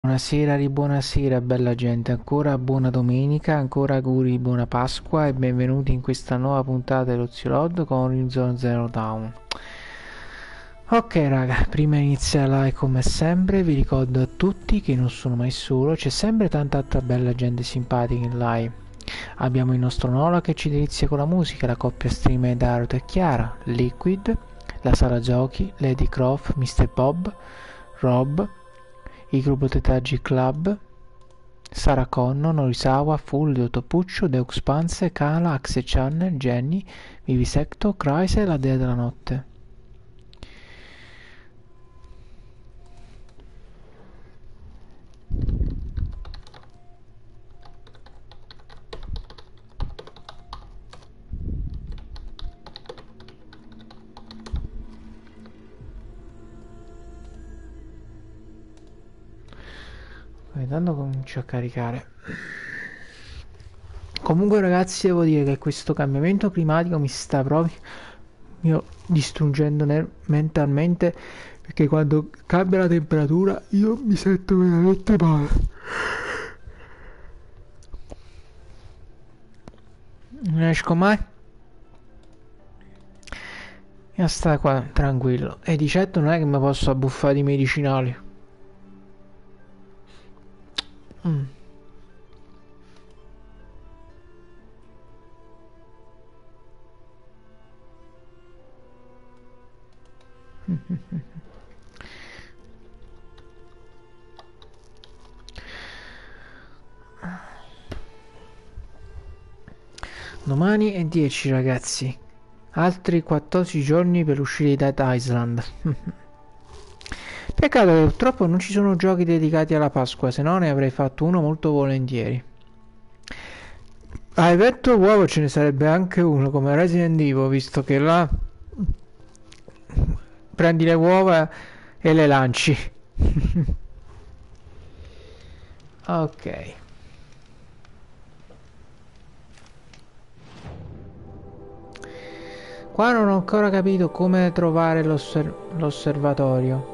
Buonasera, buonasera bella gente, ancora buona domenica, ancora auguri di buona Pasqua e benvenuti in questa nuova puntata dello Zilod con Horizon Zero Dawn. Ok raga, prima di iniziare live come sempre vi ricordo a tutti che non sono mai solo, c'è sempre tanta altra bella gente simpatica in live. Abbiamo il nostro Nola che ci delizia con la musica, la coppia streamer Daruto e Chiara, Liquid, la sala giochi, Lady Croft, Mr. Bob, Rob, il gruppo Tetaggi Club, Sarah Connor, Norisawa, Fulvio, Topuccio, Deux Panze, Kala, Axe Channel, Jenny, Vivisecto, Chrysler e la Dea della Notte. Intanto comincio a caricare. Comunque ragazzi devo dire che questo cambiamento climatico mi sta proprio distruggendo mentalmente, perché quando cambia la temperatura io mi sento veramente male. Non esco mai e sta qua tranquillo, e di certo non è che mi posso abbuffare di medicinali. Mm. Domani è 10 ragazzi, altri 14 giorni per uscire da Dead Island. Peccato che purtroppo non ci sono giochi dedicati alla Pasqua, se no ne avrei fatto uno molto volentieri. A Evento Uovo ce ne sarebbe anche uno come Resident Evil, visto che là prendi le uova e le lanci. Ok. Qua non ho ancora capito come trovare l'osservatorio.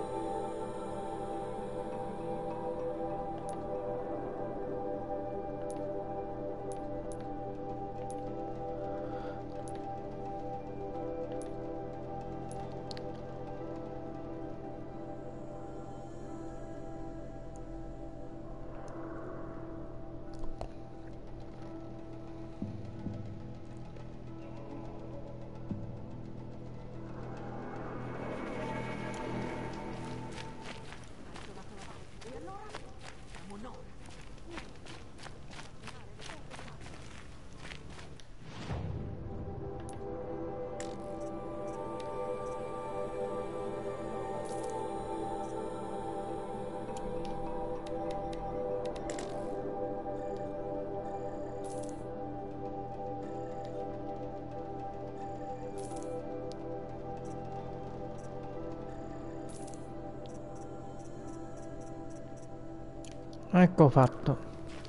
Ecco fatto.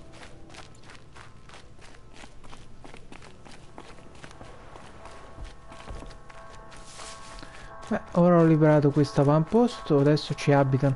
Beh, ora ho liberato questo avamposto, adesso ci abitano.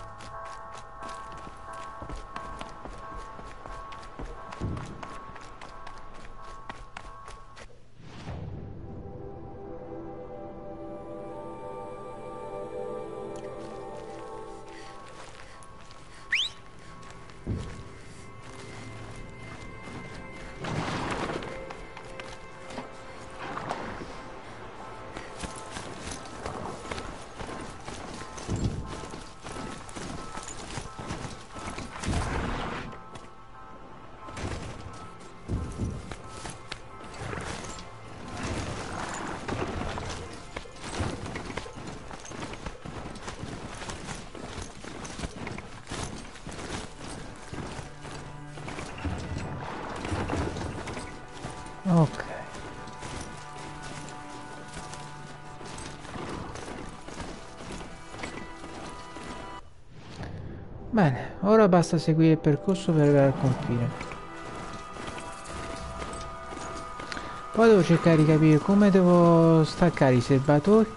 Ok. Bene, ora basta seguire il percorso per arrivare al confine. Poi devo cercare di capire come devo staccare i serbatoi.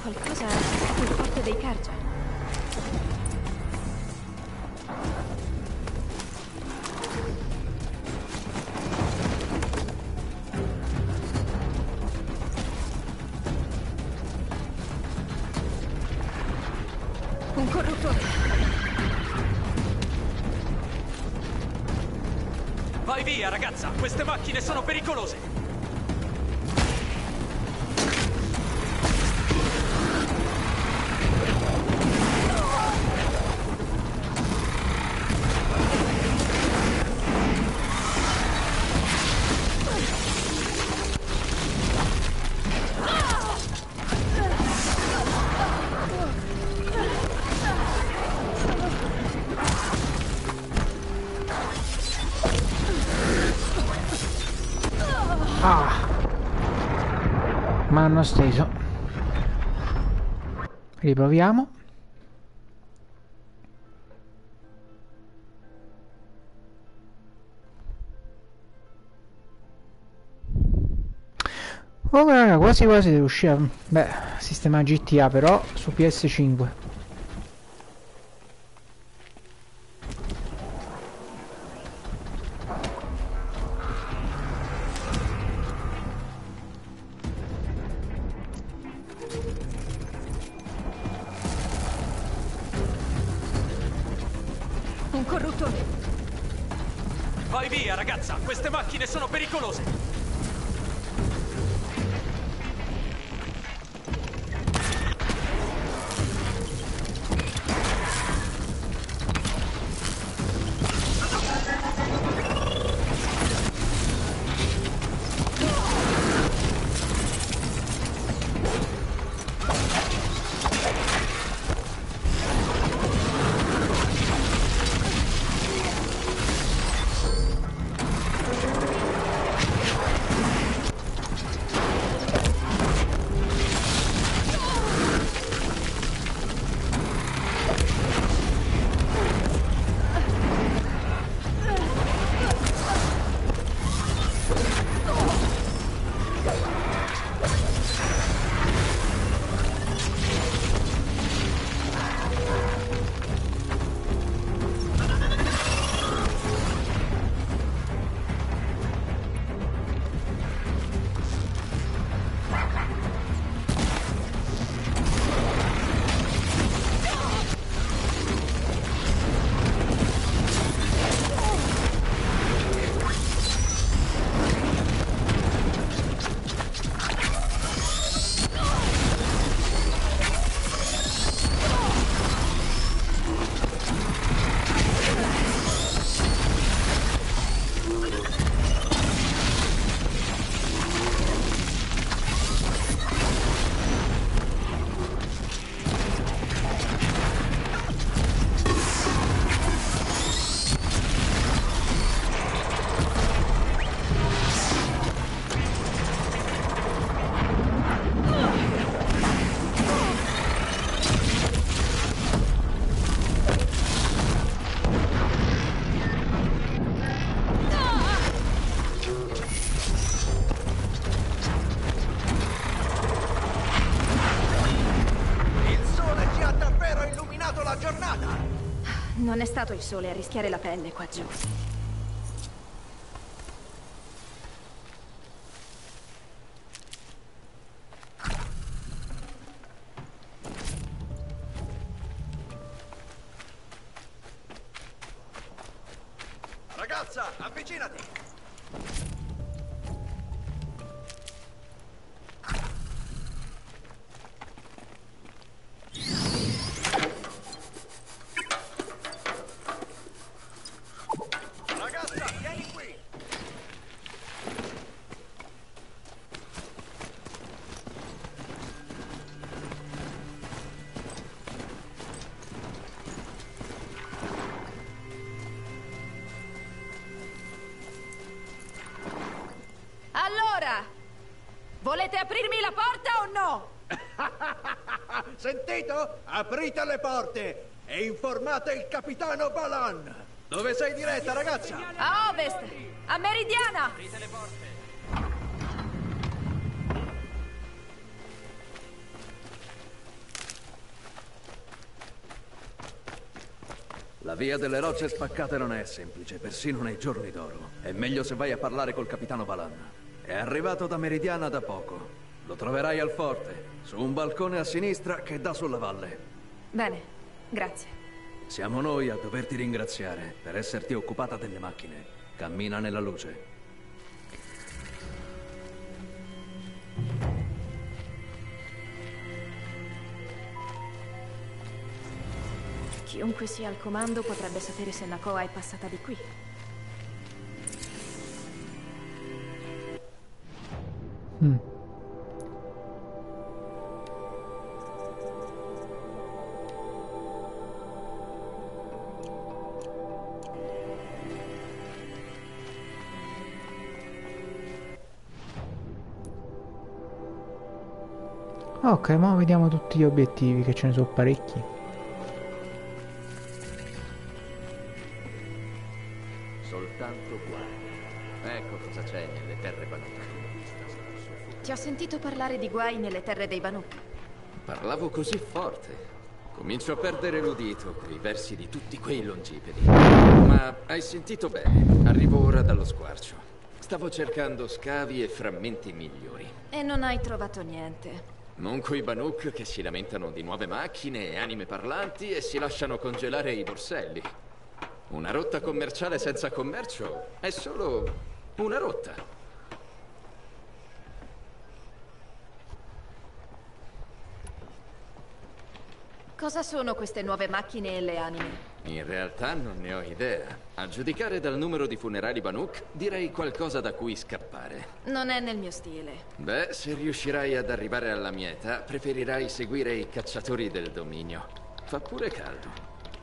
Qualcosa sul forte dei Kercher. Un corruttore. Vai via, ragazza! Queste macchine sono pericolose! Ma hanno steso. Riproviamo. Oh raga, quasi quasi devo riuscire a... Beh, sistema GTA però su PS5. Un corruttore. Vai via, ragazza! Queste macchine sono pericolose! Non è stato il sole a rischiare la pelle qua giù. Ragazza, avvicinati! Ragazza, vieni qui! Allora, volete aprirmi la porta o no? Sentito? Aprite le porte e informate il capitano Balan. Dove sei diretta, ragazza? A ovest, a Meridiana. Aprite le porte! La via delle rocce spaccate non è semplice, persino nei giorni d'oro. È meglio se vai a parlare col capitano Balan. È arrivato da Meridiana da poco. Lo troverai al forte, su un balcone a sinistra che dà sulla valle. Bene, grazie. Siamo noi a doverti ringraziare per esserti occupata delle macchine. Cammina nella luce. Chiunque sia al comando potrebbe sapere se Nakoa è passata di qui. Ok, ma vediamo tutti gli obiettivi, che ce ne sono parecchi. Soltanto guai. Ecco cosa c'è nelle terre Banuk. Ti ho sentito parlare di guai nelle terre dei Banuk. Parlavo così forte. Comincio a perdere l'udito coi versi di tutti quei longipedi. Ma hai sentito bene. Arrivo ora dallo squarcio. Stavo cercando scavi e frammenti migliori. E non hai trovato niente. Non coi Banuk che si lamentano di nuove macchine e anime parlanti e si lasciano congelare i borselli. Una rotta commerciale senza commercio è solo una rotta. Cosa sono queste nuove macchine e le anime? In realtà non ne ho idea. A giudicare dal numero di funerali Banuk, direi qualcosa da cui scappare. Non è nel mio stile. Beh, se riuscirai ad arrivare alla mia età, preferirai seguire i cacciatori del dominio. Fa pure caldo.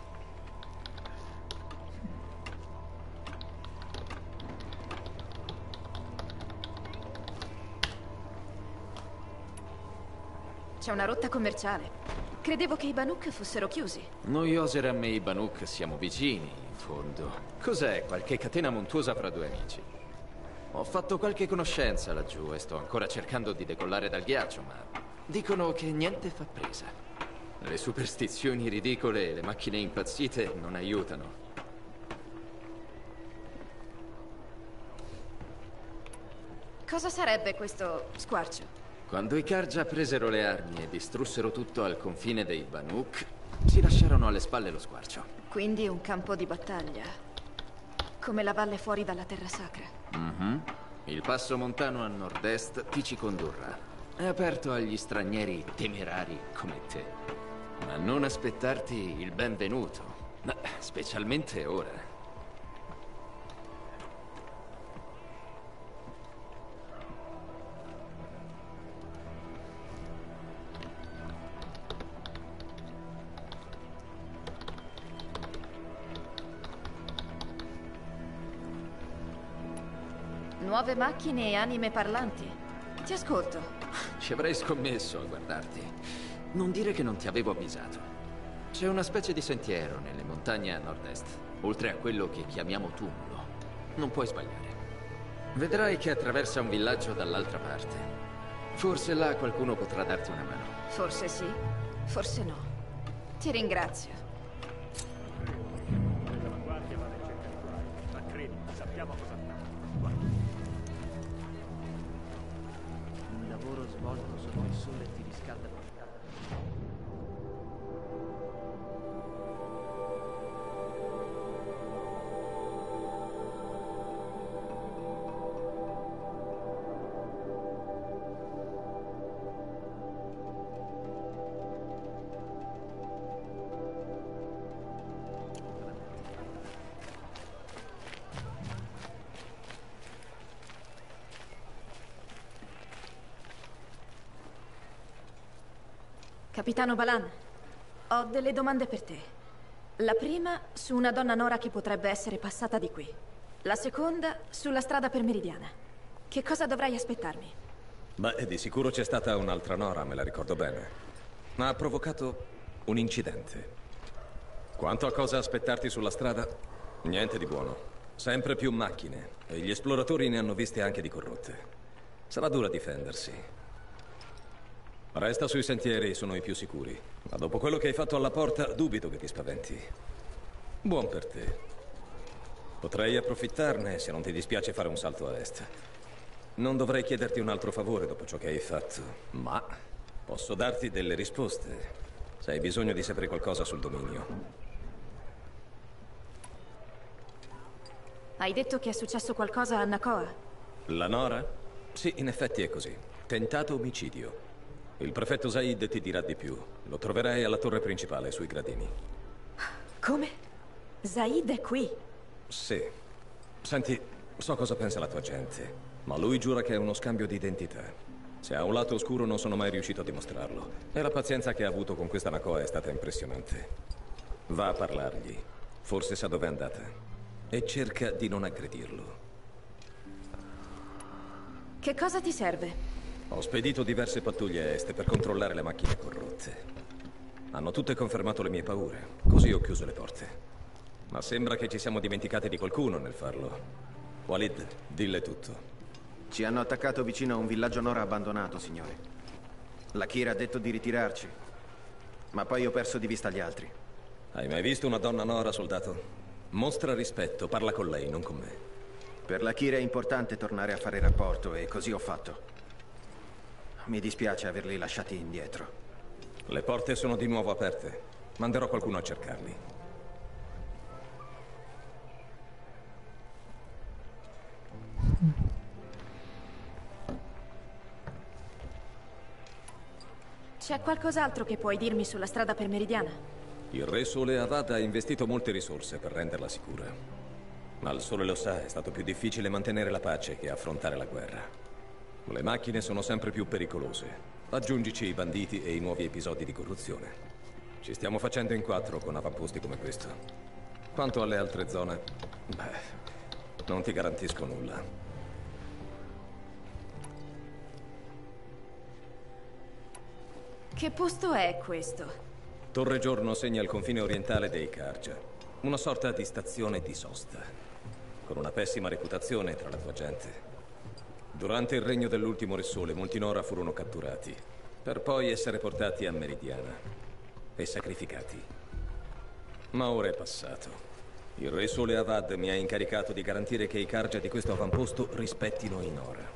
C'è una rotta commerciale. Credevo che i Banuk fossero chiusi. Noi Oseram e i Banuk siamo vicini, in fondo. Cos'è? Qualche catena montuosa fra due amici. Ho fatto qualche conoscenza laggiù e sto ancora cercando di decollare dal ghiaccio, ma dicono che niente fa presa. Le superstizioni ridicole e le macchine impazzite non aiutano. Cosa sarebbe questo squarcio? Quando i Karja presero le armi e distrussero tutto al confine dei Banuk, si lasciarono alle spalle lo squarcio. Quindi un campo di battaglia. Come la valle fuori dalla terra sacra. Il passo montano a nord-est ti ci condurrà. È aperto agli stranieri temerari come te. Ma non aspettarti il benvenuto, specialmente ora. Nuove macchine e anime parlanti. Ti ascolto. Ci avrei scommesso a guardarti. Non dire che non ti avevo avvisato. C'è una specie di sentiero nelle montagne a nord-est, oltre a quello che chiamiamo Tumulo. Non puoi sbagliare. Vedrai che attraversa un villaggio dall'altra parte. Forse là qualcuno potrà darti una mano. Forse sì, forse no. Ti ringrazio. Il lavoro svolto sotto il sole ti riscalda. Capitano Balan, ho delle domande per te. La prima su una donna Nora che potrebbe essere passata di qui. La seconda sulla strada per Meridiana. Che cosa dovrai aspettarmi? Beh, di sicuro c'è stata un'altra Nora, me la ricordo bene. Ma ha provocato un incidente. Quanto a cosa aspettarti sulla strada, niente di buono. Sempre più macchine, e gli esploratori ne hanno viste anche di corrotte. Sarà dura difendersi. Resta sui sentieri, sono i più sicuri. Ma dopo quello che hai fatto alla porta, dubito che ti spaventi. Buon per te. Potrei approfittarne se non ti dispiace fare un salto a est. Non dovrei chiederti un altro favore dopo ciò che hai fatto, ma posso darti delle risposte se hai bisogno di sapere qualcosa sul dominio. Hai detto che è successo qualcosa a Nakoa? La Nora? Sì, in effetti è così. Tentato omicidio. Il prefetto Zaid ti dirà di più. Lo troverai alla torre principale, sui gradini. Come? Zaid è qui? Sì. Senti, so cosa pensa la tua gente, ma lui giura che è uno scambio di identità. Se ha un lato oscuro non sono mai riuscito a dimostrarlo. E la pazienza che ha avuto con questa Nakoa è stata impressionante. Va a parlargli. Forse sa dove è andata. E cerca di non aggredirlo. Che cosa ti serve? Ho spedito diverse pattuglie a est per controllare le macchine corrotte. Hanno tutte confermato le mie paure, così ho chiuso le porte. Ma sembra che ci siamo dimenticati di qualcuno nel farlo. Walid, dille tutto. Ci hanno attaccato vicino a un villaggio Nora abbandonato, signore. La Kira ha detto di ritirarci, ma poi ho perso di vista gli altri. Hai mai visto una donna Nora, soldato? Mostra rispetto, parla con lei, non con me. Per la Kira è importante tornare a fare rapporto e così ho fatto. Mi dispiace averli lasciati indietro. Le porte sono di nuovo aperte. Manderò qualcuno a cercarli. C'è qualcos'altro che puoi dirmi sulla strada per Meridiana? Il re Sole Avad ha investito molte risorse per renderla sicura. Ma il Sole lo sa, è stato più difficile mantenere la pace che affrontare la guerra. Le macchine sono sempre più pericolose. Aggiungici i banditi e i nuovi episodi di corruzione. Ci stiamo facendo in quattro con avamposti come questo. Quanto alle altre zone, beh, non ti garantisco nulla. Che posto è questo? Torre Giorno segna il confine orientale dei Karja. Una sorta di stazione di sosta. Con una pessima reputazione tra la tua gente. Durante il regno dell'ultimo Re Sole, molti Nora furono catturati, per poi essere portati a Meridiana e sacrificati. Ma ora è passato. Il Re Sole Avad mi ha incaricato di garantire che i Karja di questo avamposto rispettino i Nora.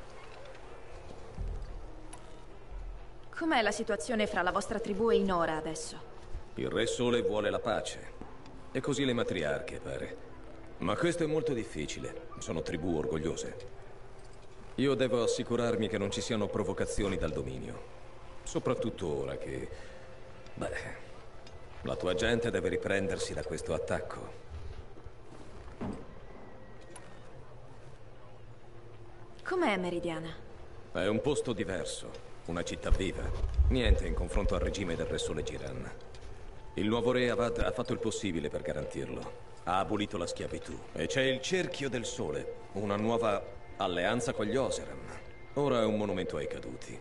Com'è la situazione fra la vostra tribù e i Nora adesso? Il Re Sole vuole la pace. E così le matriarche, pare. Ma questo è molto difficile. Sono tribù orgogliose. Io devo assicurarmi che non ci siano provocazioni dal dominio. Soprattutto ora che... beh... la tua gente deve riprendersi da questo attacco. Com'è Meridiana? È un posto diverso. Una città viva. Niente in confronto al regime del Re Sole Giran. Il nuovo re Avad ha fatto il possibile per garantirlo. Ha abolito la schiavitù. E c'è il Cerchio del Sole. Una nuova alleanza con gli Oseram. Ora è un monumento ai caduti.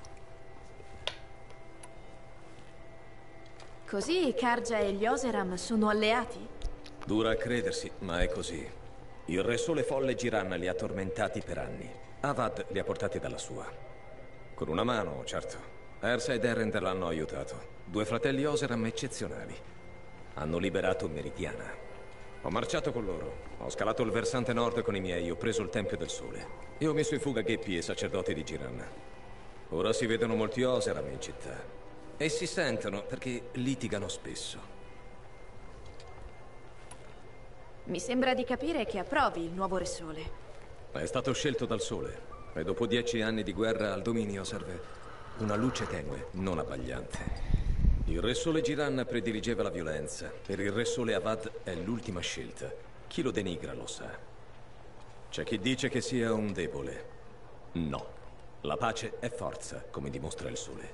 Così i Karja e gli Oseram sono alleati? Dura a credersi, ma è così. Il Re Sole Folle Giran li ha tormentati per anni. Avad li ha portati dalla sua. Con una mano, certo. Ersa ed Erender l'hanno aiutato. Due fratelli Oseram eccezionali. Hanno liberato Meridiana. Ho marciato con loro. Ho scalato il versante nord con i miei. Ho preso il Tempio del Sole. E ho messo in fuga Gheppi e sacerdoti di Giran. Ora si vedono molti Oseram in città. E si sentono perché litigano spesso. Mi sembra di capire che approvi il nuovo Re Sole. È stato scelto dal Sole. E dopo 10 anni di guerra al dominio serve una luce tenue, non abbagliante. Il Re Sole Giran prediligeva la violenza. Per il Re Sole Avad è l'ultima scelta. Chi lo denigra lo sa. C'è chi dice che sia un debole. No. La pace è forza, come dimostra il Sole.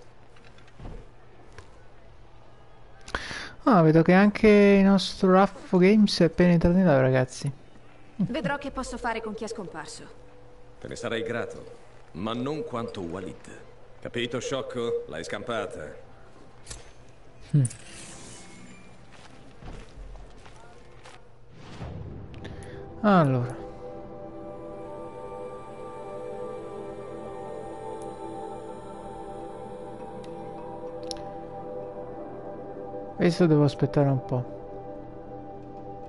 Ah, vedo che anche il nostro Raffo Games è appena entrato in live, ragazzi. Vedrò che posso fare con chi è scomparso. Te ne sarei grato, ma non quanto Walid. Capito, sciocco? L'hai scampata. Allora. Adesso devo aspettare un po'.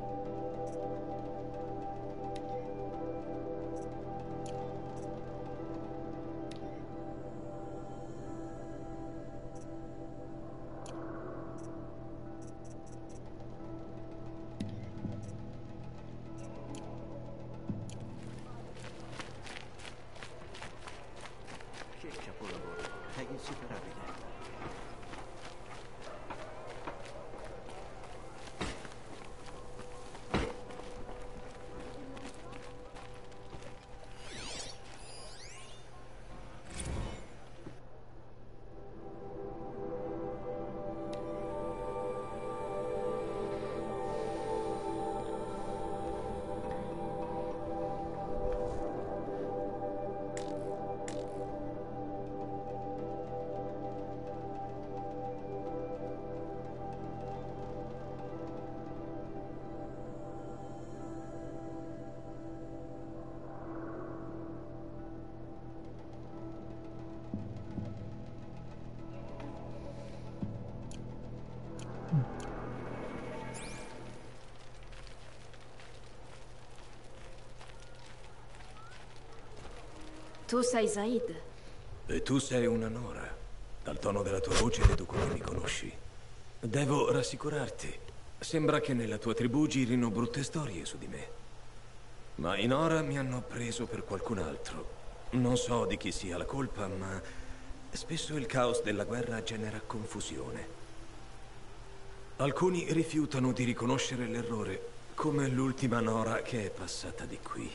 Tu sei Zaid? E tu sei una Nora. Dal tono della tua voce vedo come mi conosci. Devo rassicurarti. Sembra che nella tua tribù girino brutte storie su di me. Ma i Nora mi hanno preso per qualcun altro. Non so di chi sia la colpa, ma spesso il caos della guerra genera confusione. Alcuni rifiutano di riconoscere l'errore, come l'ultima Nora che è passata di qui.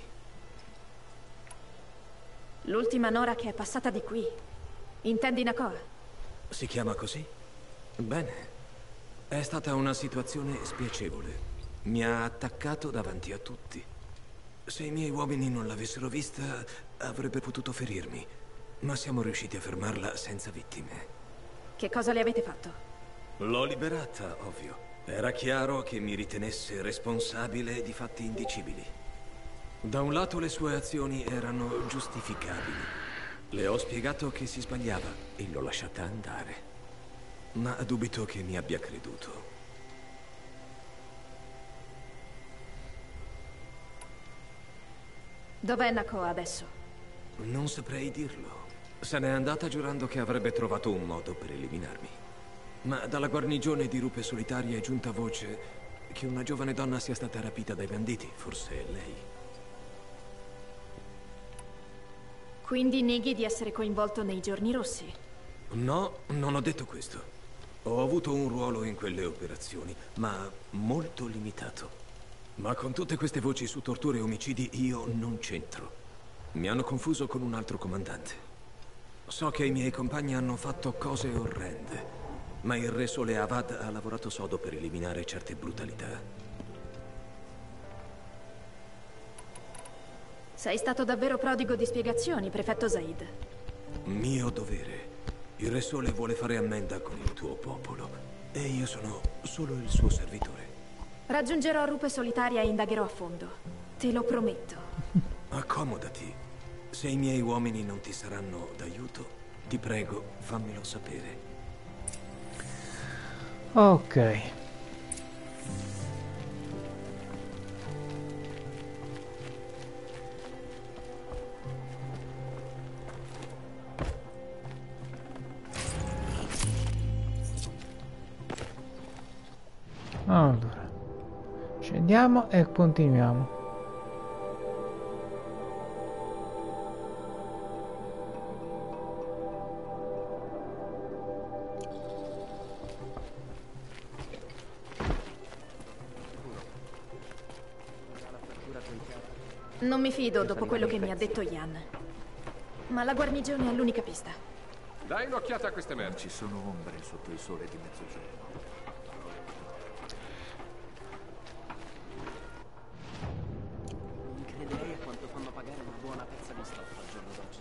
L'ultima Nora che è passata di qui? Intendi Nakoa? Si chiama così? Bene. È stata una situazione spiacevole. Mi ha attaccato davanti a tutti. Se i miei uomini non l'avessero vista, avrebbe potuto ferirmi. Ma siamo riusciti a fermarla senza vittime. Che cosa le avete fatto? L'ho liberata, ovvio. Era chiaro che mi ritenesse responsabile di fatti indicibili. Da un lato le sue azioni erano giustificabili. Le ho spiegato che si sbagliava e l'ho lasciata andare. Ma dubito che mi abbia creduto. Dov'è Nakoa adesso? Non saprei dirlo. Se n'è andata giurando che avrebbe trovato un modo per eliminarmi. Ma dalla guarnigione di Rupe Solitaria è giunta voce che una giovane donna sia stata rapita dai banditi. Forse è lei. Quindi neghi di essere coinvolto nei Giorni Rossi? No, non ho detto questo. Ho avuto un ruolo in quelle operazioni, ma molto limitato. Ma con tutte queste voci su torture e omicidi io non c'entro. Mi hanno confuso con un altro comandante. So che i miei compagni hanno fatto cose orrende, ma il re Sole Avad ha lavorato sodo per eliminare certe brutalità. Sei stato davvero prodigo di spiegazioni, prefetto Zaid. Mio dovere. Il re Sole vuole fare ammenda con il tuo popolo, e io sono solo il suo servitore. Raggiungerò Rupe Solitaria e indagherò a fondo. Te lo prometto. Accomodati. Se i miei uomini non ti saranno d'aiuto, ti prego, fammelo sapere. Ok. Allora, scendiamo e continuiamo. Non mi fido dopo quello che mi ha detto Ian. Ma la guarnigione è l'unica pista. Dai un'occhiata a queste merci. Ci sono ombre sotto il sole di mezzogiorno. Non crederei a quanto fanno pagare una buona pezza di stoffa al giorno d'oggi.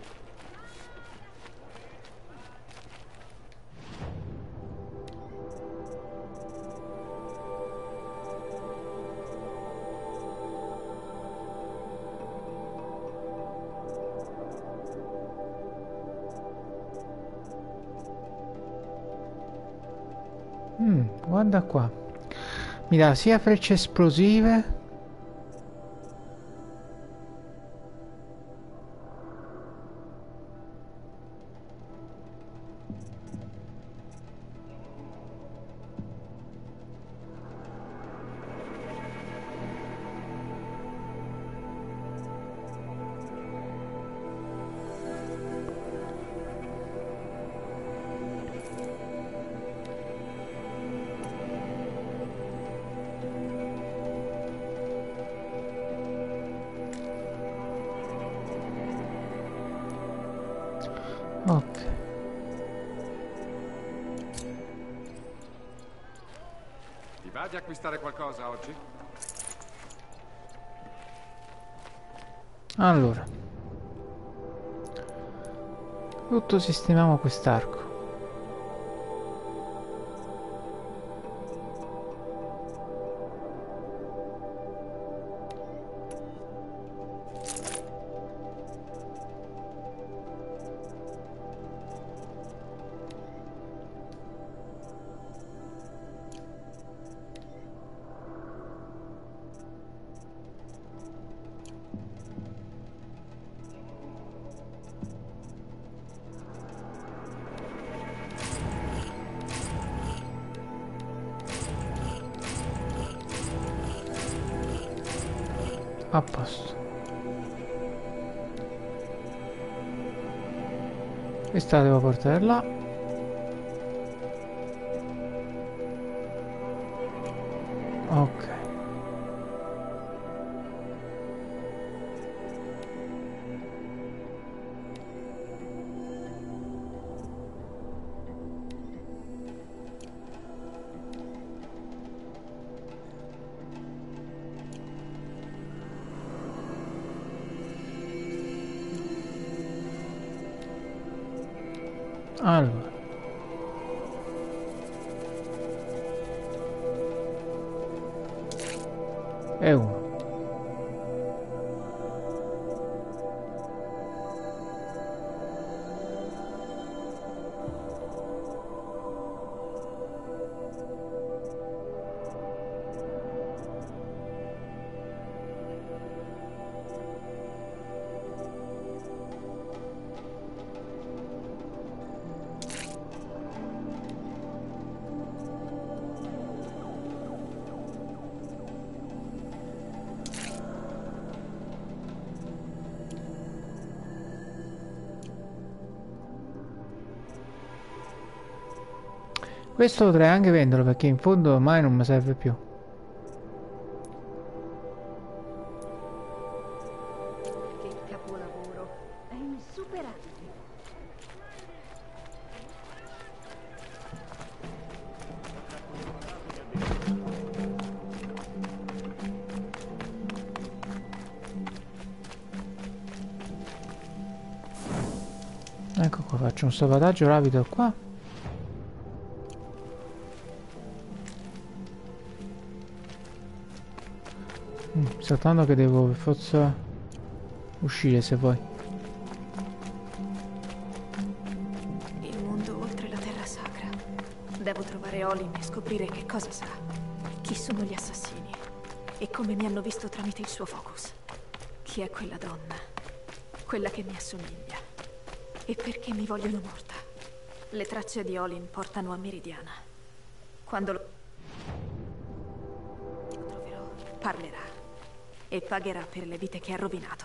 Guarda qua. Mi dà sia frecce esplosive. Ok. Ti va di acquistare qualcosa oggi? Allora, tutto sistemiamo quest'arco. A posto. Questa devo portare là. Ok. Allora. E uno. Questo potrei anche venderlo perché in fondo ormai non mi serve più. Che capolavoro. È insuperabile. Ecco qua, faccio un salvataggio rapido qua. Soltanto che devo per forza uscire se vuoi. Il mondo oltre la terra sacra. Devo trovare Olin e scoprire che cosa sa. Chi sono gli assassini e come mi hanno visto tramite il suo focus. Chi è quella donna? Quella che mi assomiglia. E perché mi vogliono morta? Le tracce di Olin portano a Meridiana. Quando lo troverò, parlerà. E pagherà per le vite che ha rovinato.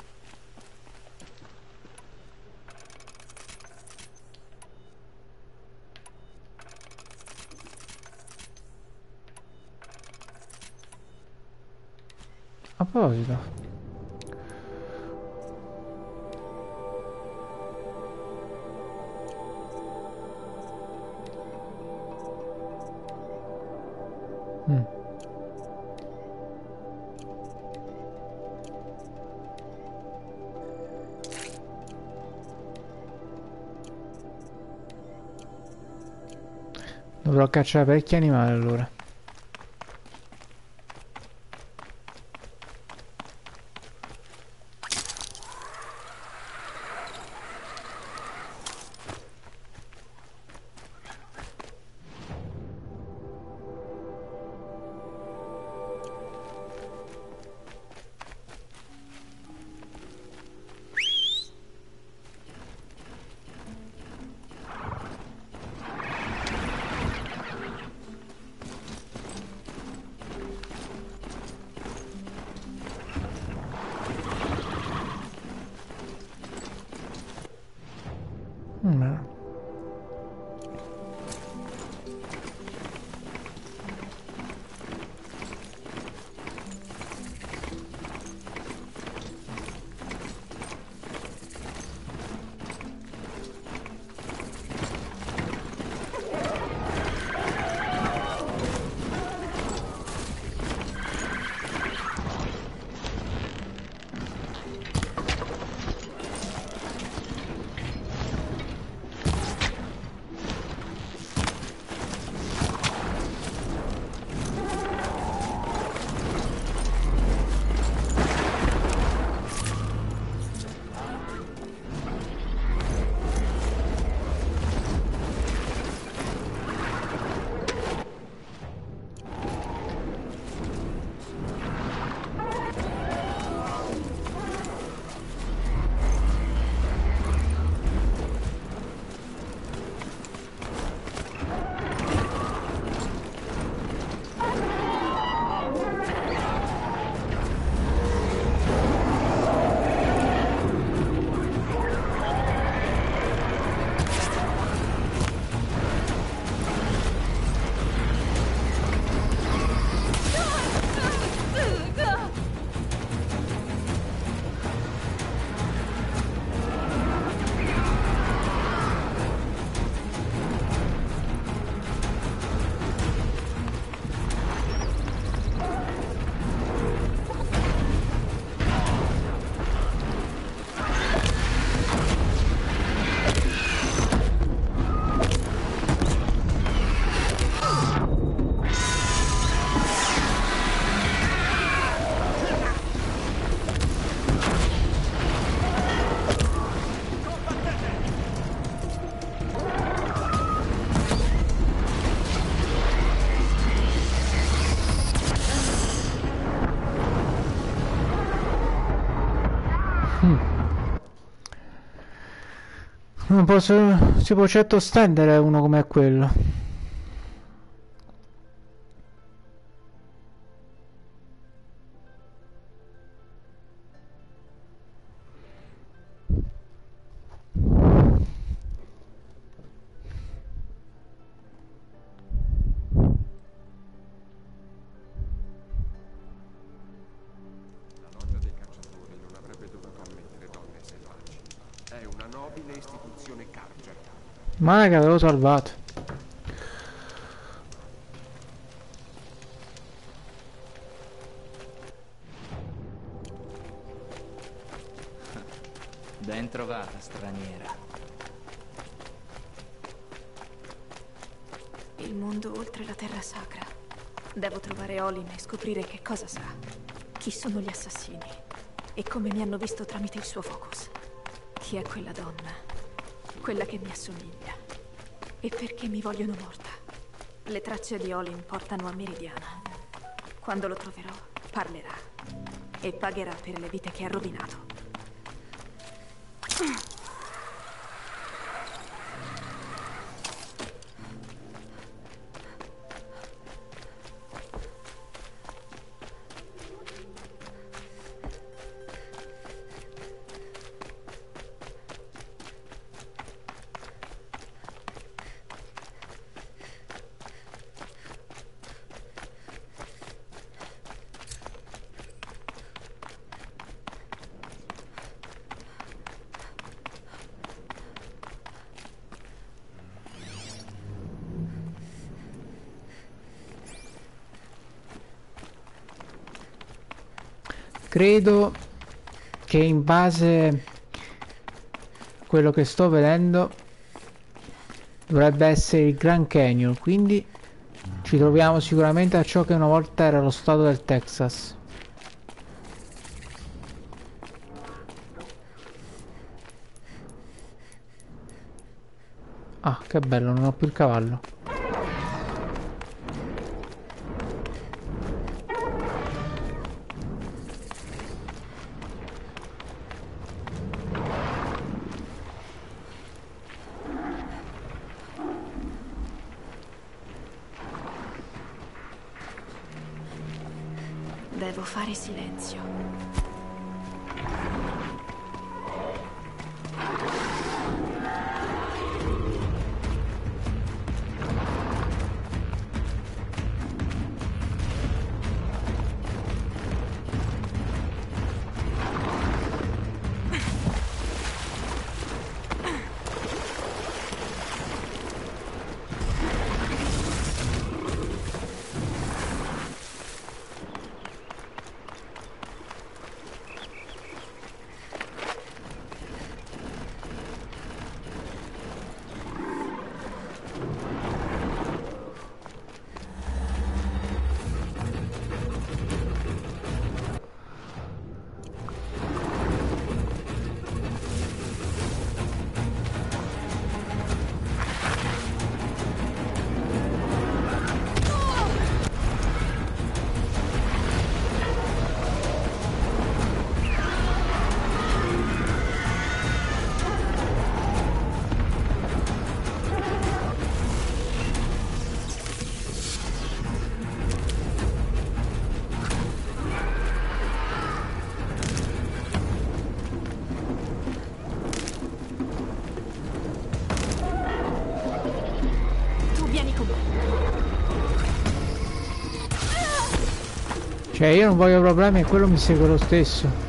A proposito. Dovrò cacciare parecchi animali allora. Non posso... si può certo stendere uno come quello. Ma che avevo salvato. Ben trovata, straniera. Il mondo oltre la terra sacra. Devo trovare Olin e scoprire che cosa sa. Chi sono gli assassini e come mi hanno visto tramite il suo focus. Chi è quella donna? Quella che mi assomiglia. E perché mi vogliono morta? Le tracce di Olin portano a Meridiana. Quando lo troverò, parlerà. E pagherà per le vite che ha rovinato. Credo che in base a quello che sto vedendo dovrebbe essere il Grand Canyon, quindi ci troviamo sicuramente a ciò che una volta era lo stato del Texas. Ah, che bello, non ho più il cavallo. Devo fare silenzio. Cioè io non voglio problemi e quello mi segue lo stesso.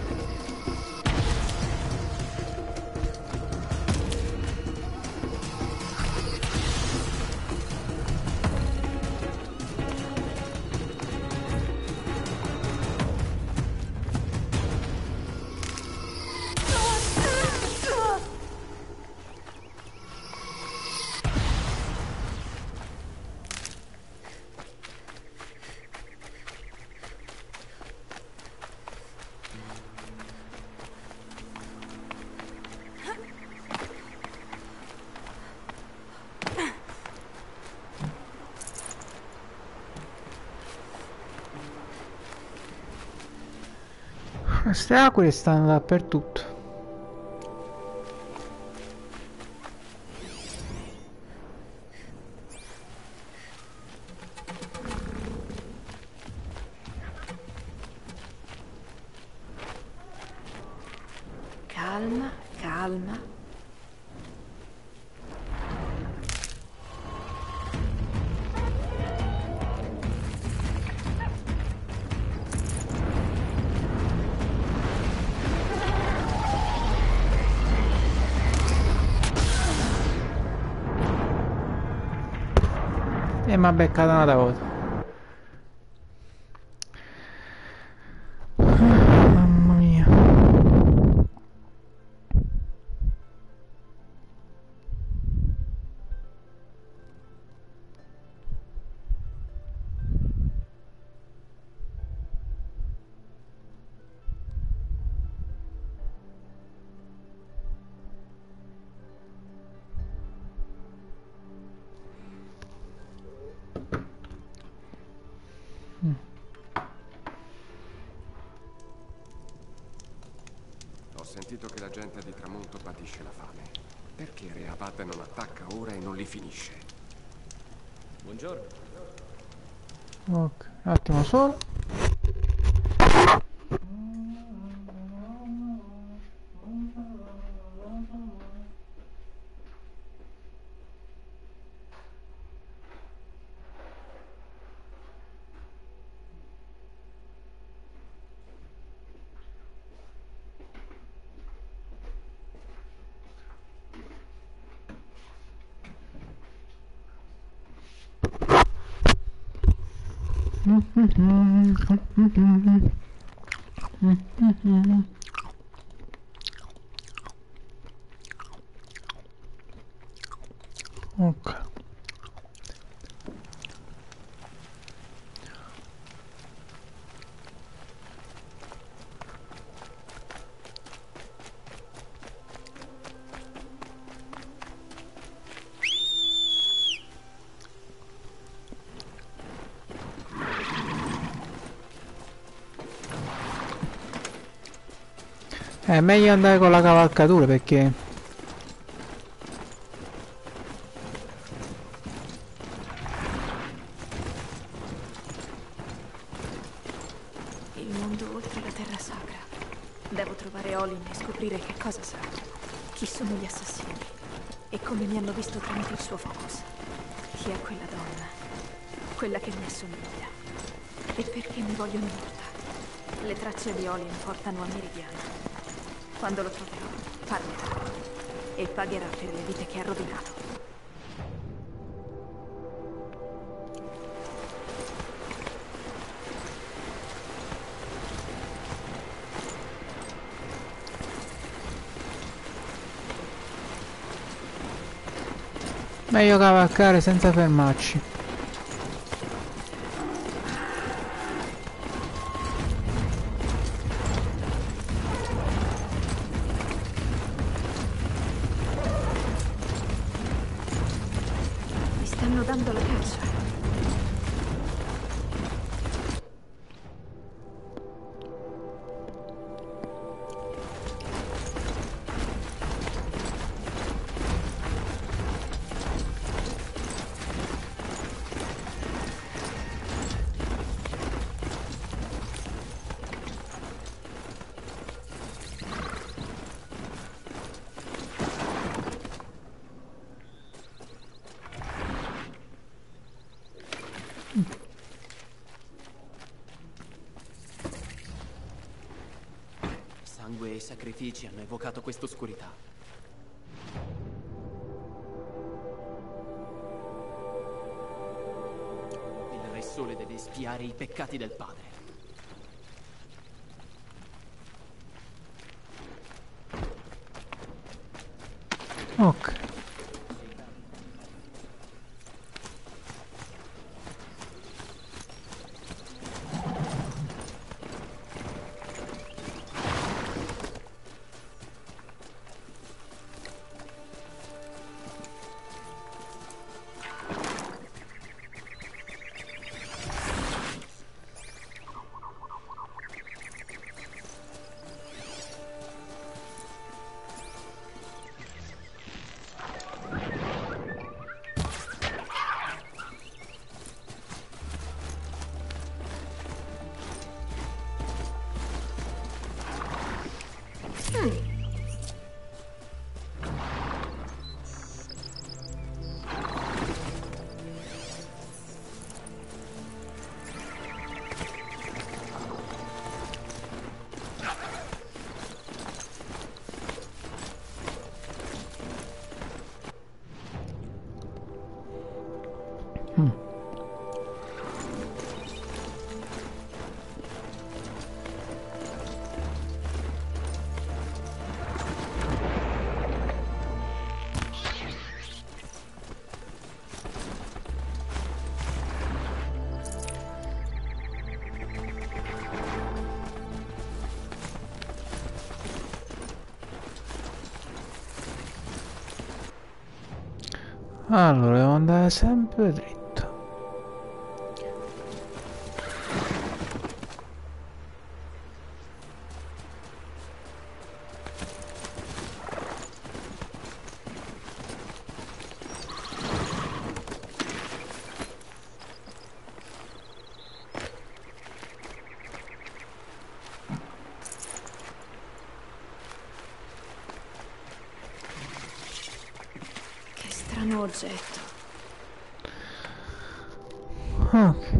Queste acque stanno dappertutto. calma. E mi ha beccata una volta. Mamma mia. Ho sentito che la gente di Tramonto patisce la fame. Perché Re Abad non attacca ora e non li finisce? Buongiorno. Ok, un attimo solo. Ok. È meglio andare con la cavalcatura perché Il mondo oltre la terra sacra. Devo trovare Olin e scoprire che cosa sa. Chi sono gli assassini e come mi hanno visto tramite il suo focus. Chi è quella donna? Quella che mi assomiglia. E perché mi vogliono morta? Le tracce di Olin portano a Meridiana. Quando lo troverò, parlerà. E pagherà per le vite che ha rovinato. meglio cavalcare senza fermarci. Mi stanno dando la caccia. Sangue e sacrifici hanno evocato quest'oscurità. Il Re Sole deve espiare i peccati del padre. Ok. Allora, devo andare sempre dritto. Oggetto. Ok.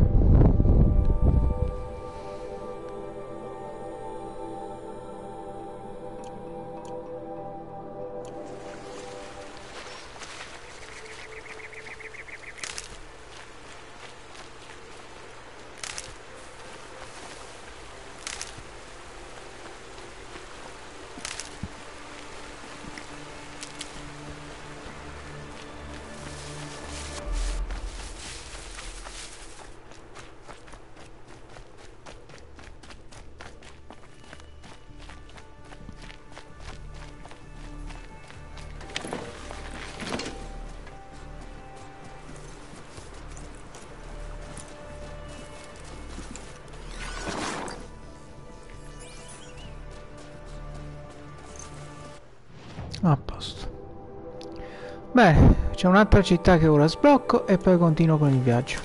A posto. Bene, c'è un'altra città che ora sblocco e poi continuo con il viaggio.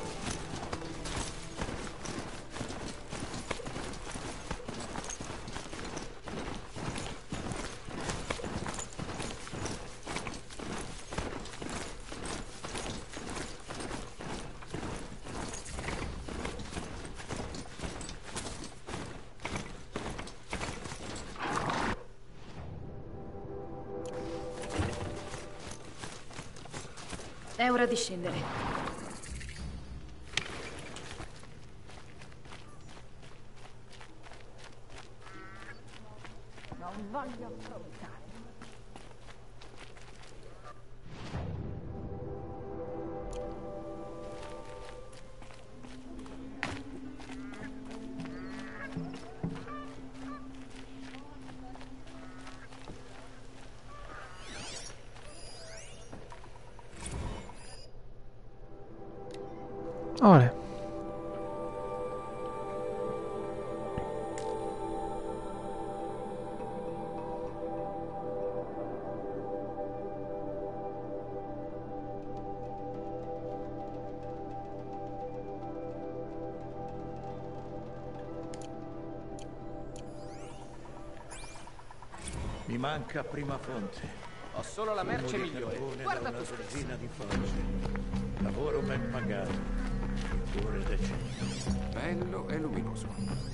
È ora di scendere. Non voglio affrontare. Ora. Mi manca prima fonte. Ho solo la merce migliore. Guarda tu stesso. Di forze. Lavoro ben pagato. Pure decente. Bello e luminoso.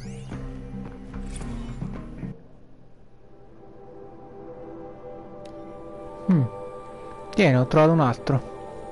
Tieni, ho trovato un altro.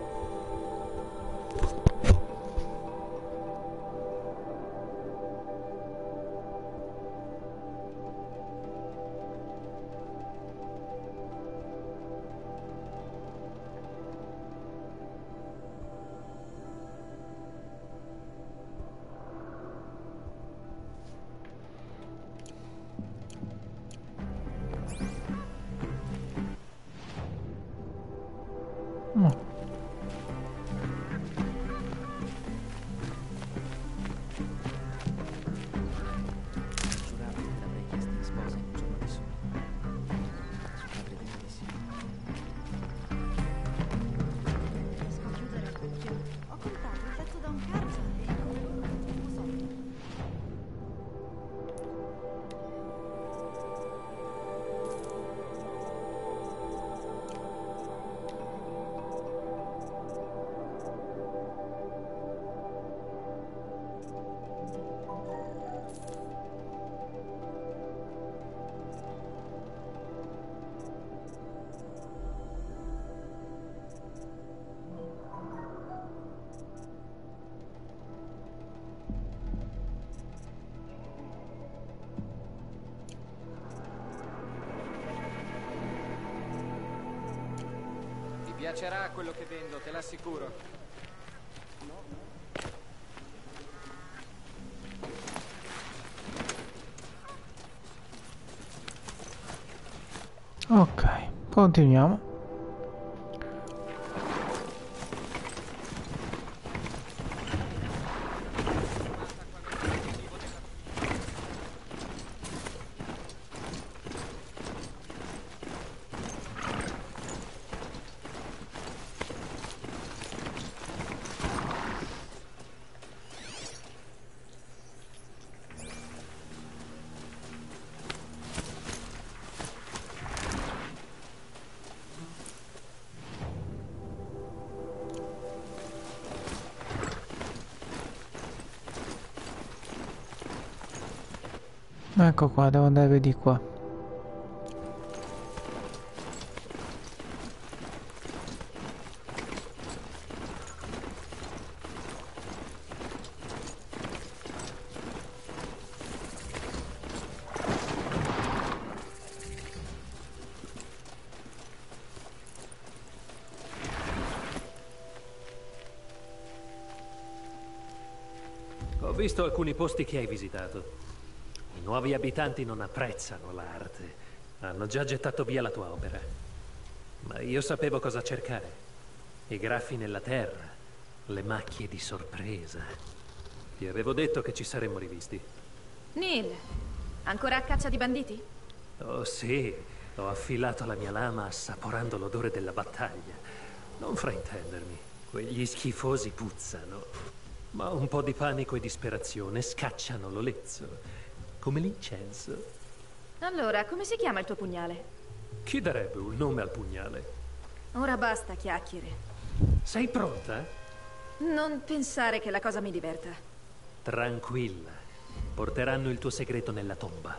Ti piacerà quello che vendo, te l'assicuro. Ok, continuiamo. Ecco qua, devo andare di qua. Ho visto alcuni posti che hai visitato. I nuovi abitanti non apprezzano l'arte. Hanno già gettato via la tua opera. Ma io sapevo cosa cercare. I graffi nella terra, le macchie di sorpresa. Ti avevo detto che ci saremmo rivisti. Neil, ancora a caccia di banditi? Oh sì, ho affilato la mia lama assaporando l'odore della battaglia. Non fraintendermi, quegli schifosi puzzano. Ma un po' di panico e disperazione scacciano l'olezzo, come l'incenso. Allora, come si chiama il tuo pugnale? Chi darebbe un nome al pugnale? Ora basta chiacchiere. Sei pronta? Non pensare che la cosa mi diverta. Tranquilla, porteranno il tuo segreto nella tomba.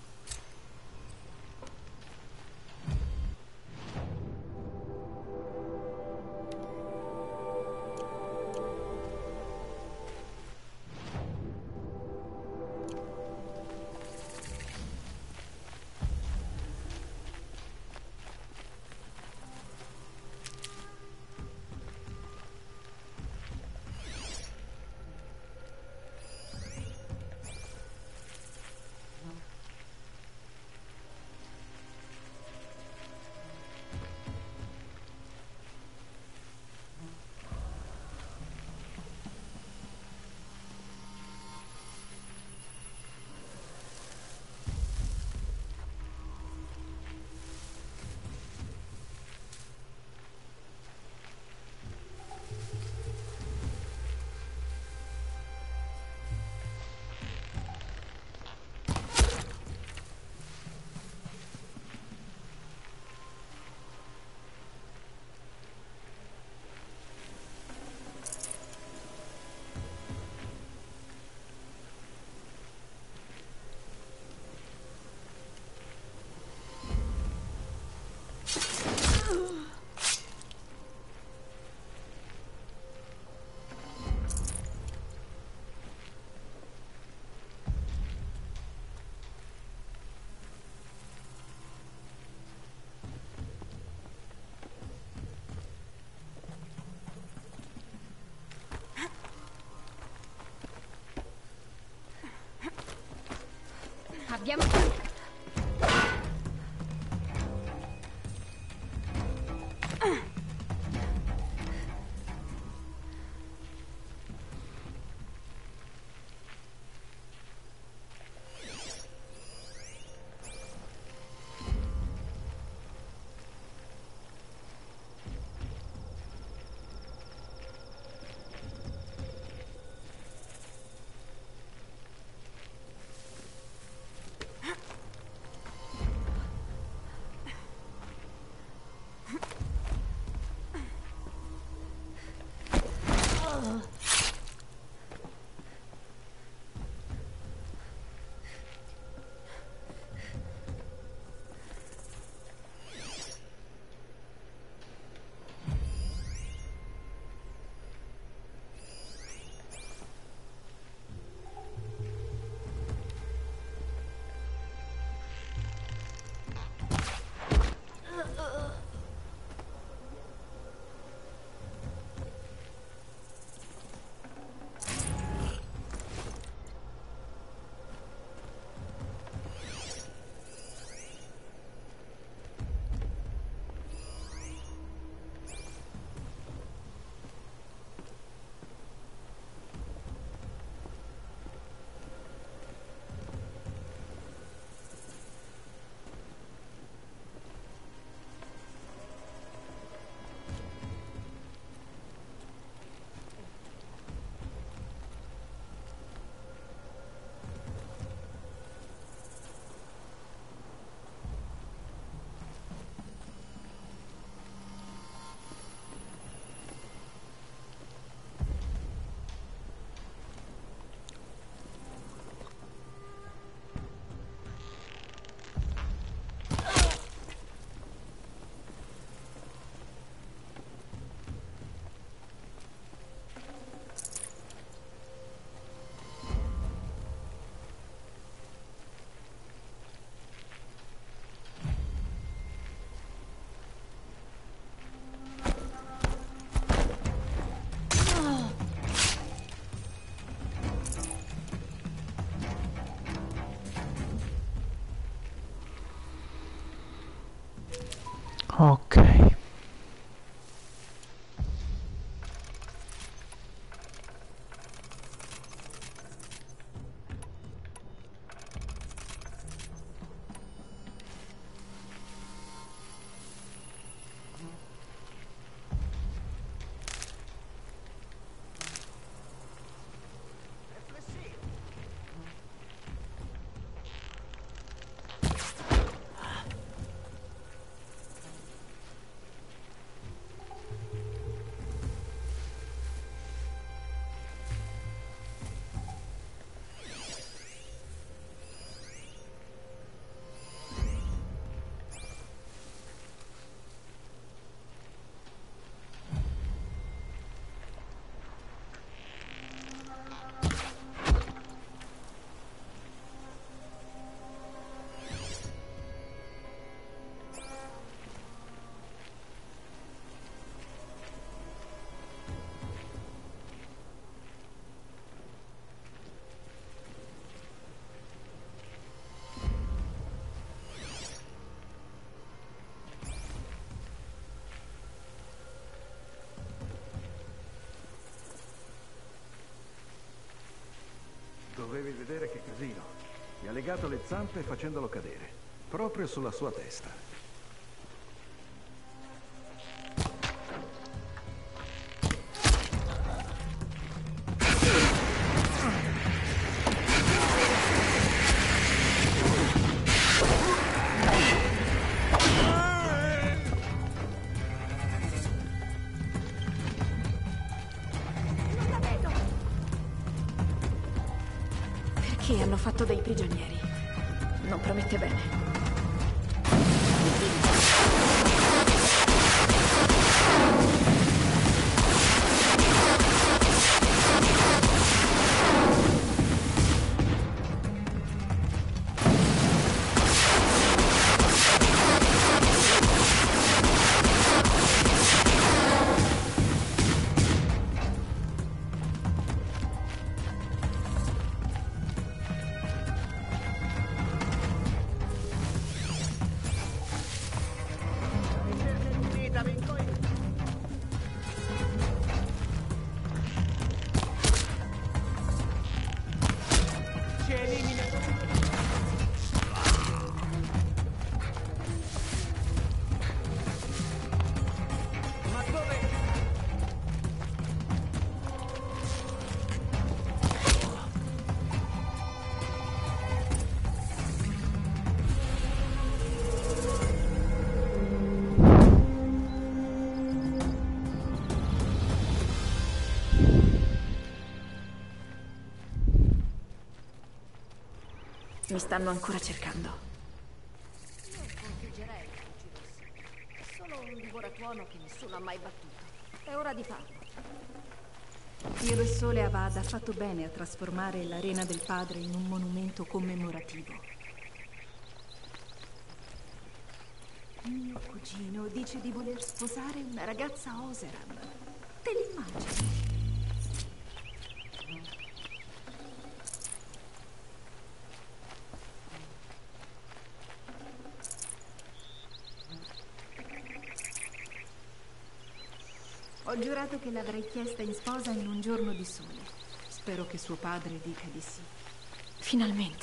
Abbiamo... Ok. Dovevi vedere che casino. Gli ha legato le zampe facendolo cadere, proprio sulla sua testa. Perché hanno fatto dei prigionieri? Non promette bene. Mi stanno ancora cercando. Io sconfiggerei i Fucci Rossi. È solo un divoratuono che nessuno ha mai battuto. È ora di farlo. Il Re Sole Avad ha fatto bene a trasformare l'Arena del Padre in un monumento commemorativo. Mio cugino dice di voler sposare una ragazza Oseram. Te l'immagini? Ho giurato che l'avrei chiesta in sposa in un giorno di sole. Spero che suo padre dica di sì. Finalmente.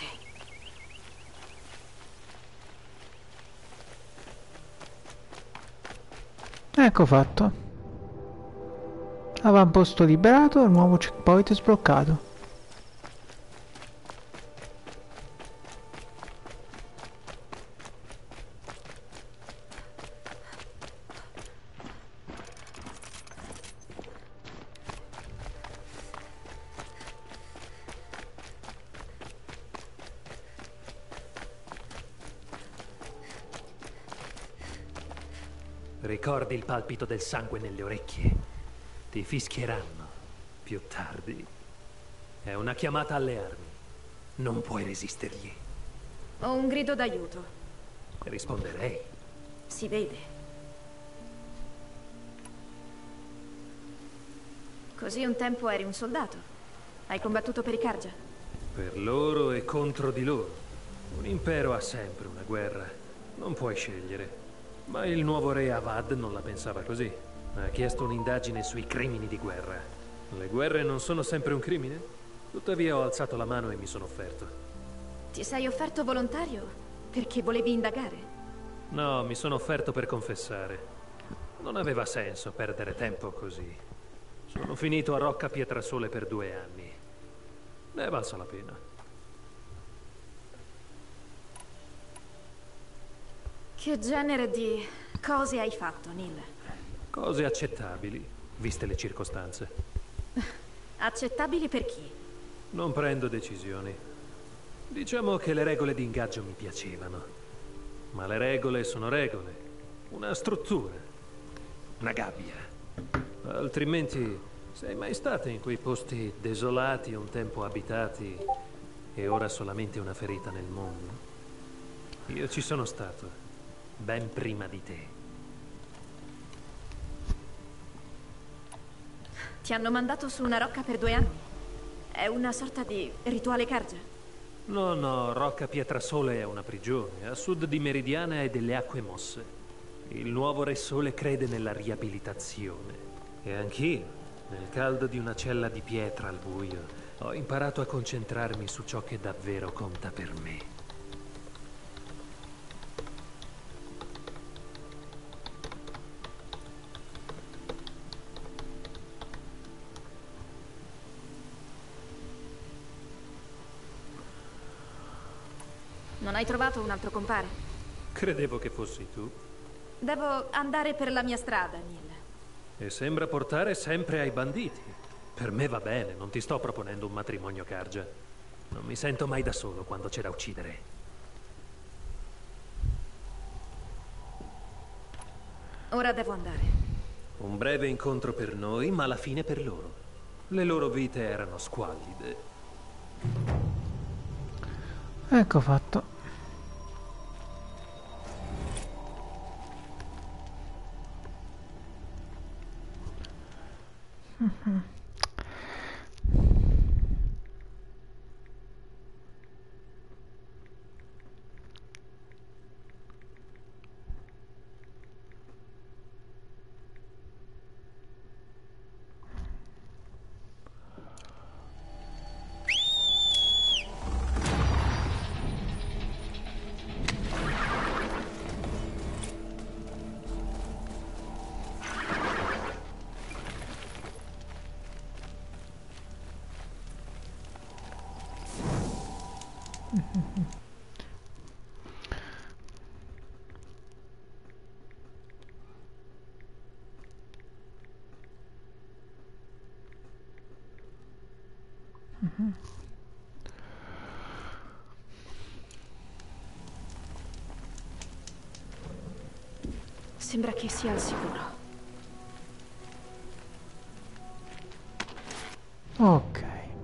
Ecco fatto. Avamposto liberato, nuovo checkpoint sbloccato. Ricordi il palpito del sangue nelle orecchie? Ti fischieranno più tardi. È una chiamata alle armi. Non puoi resistergli. Ho un grido d'aiuto. Risponderei. Si vede. Così un tempo eri un soldato. Hai combattuto per i Carja? Per loro e contro di loro. Un impero ha sempre una guerra. Non puoi scegliere. Ma il nuovo re Avad non la pensava così. Ha chiesto un'indagine sui crimini di guerra. Le guerre non sono sempre un crimine? Tuttavia ho alzato la mano e mi sono offerto. Ti sei offerto volontario? Perché volevi indagare? No, mi sono offerto per confessare. Non aveva senso perdere tempo così. Sono finito a Rocca Pietrasole per 2 anni. Ne è valsa la pena. Che genere di cose hai fatto, Neil? Cose accettabili, viste le circostanze. Accettabili per chi? Non prendo decisioni. Diciamo che le regole di ingaggio mi piacevano. Ma le regole sono regole. Una struttura. Una gabbia. Altrimenti, sei mai stata in quei posti desolati, un tempo abitati, e ora solamente una ferita nel mondo? Io ci sono stato. Ben prima di te. Ti hanno mandato su una rocca per 2 anni. È una sorta di rituale Cargia. No, Rocca Pietrasole è una prigione. A sud di Meridiana è delle acque mosse. Il nuovo Re Sole crede nella riabilitazione. E anch'io, nel caldo di una cella di pietra al buio, ho imparato a concentrarmi su ciò che davvero conta per me. Non hai trovato un altro compare? Credevo che fossi tu. Devo andare per la mia strada, Neil. E sembra portare sempre ai banditi. Per me va bene, non ti sto proponendo un matrimonio Cargia. Non mi sento mai da solo quando c'è da uccidere. Ora devo andare. Un breve incontro per noi, ma la fine per loro. Le loro vite erano squallide. Ecco fatto. Sembra che sia al sicuro. Ok.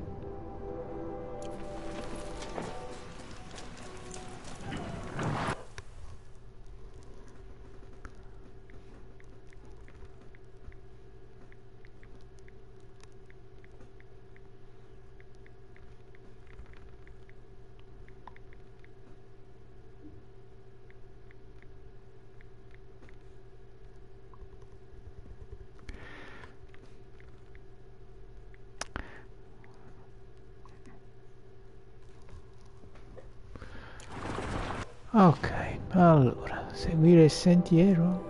Ok, allora, seguire il sentiero.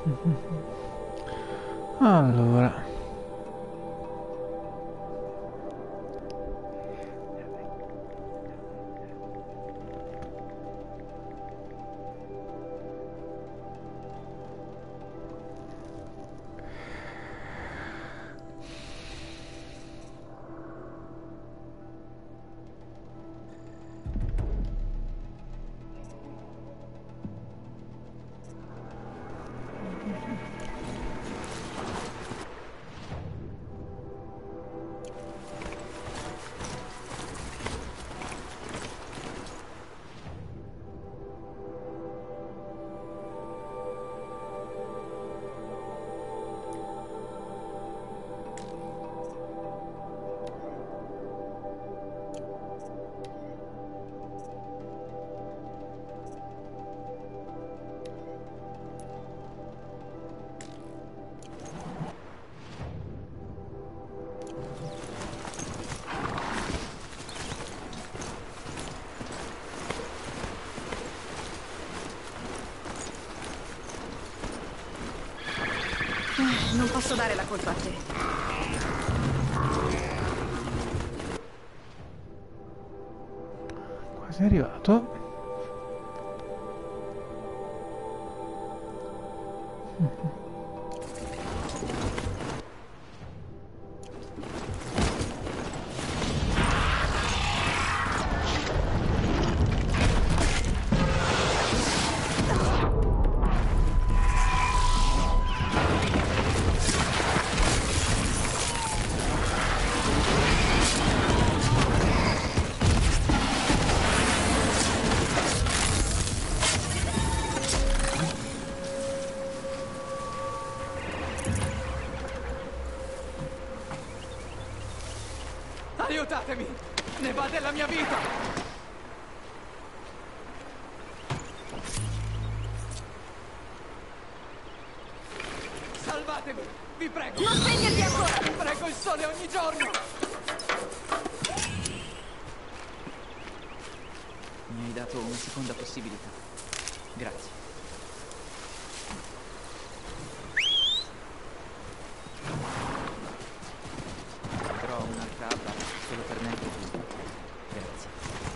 Allora, Non posso dare la colpa a te. quasi arrivato. Aiutatemi! Ne va della mia vita! Salvatemi! Vi prego! Non spegnerti ancora! Prego il sole ogni giorno! Mi hai dato una seconda possibilità. Grazie. Però un'altra abbra solo per me e tu. Grazie.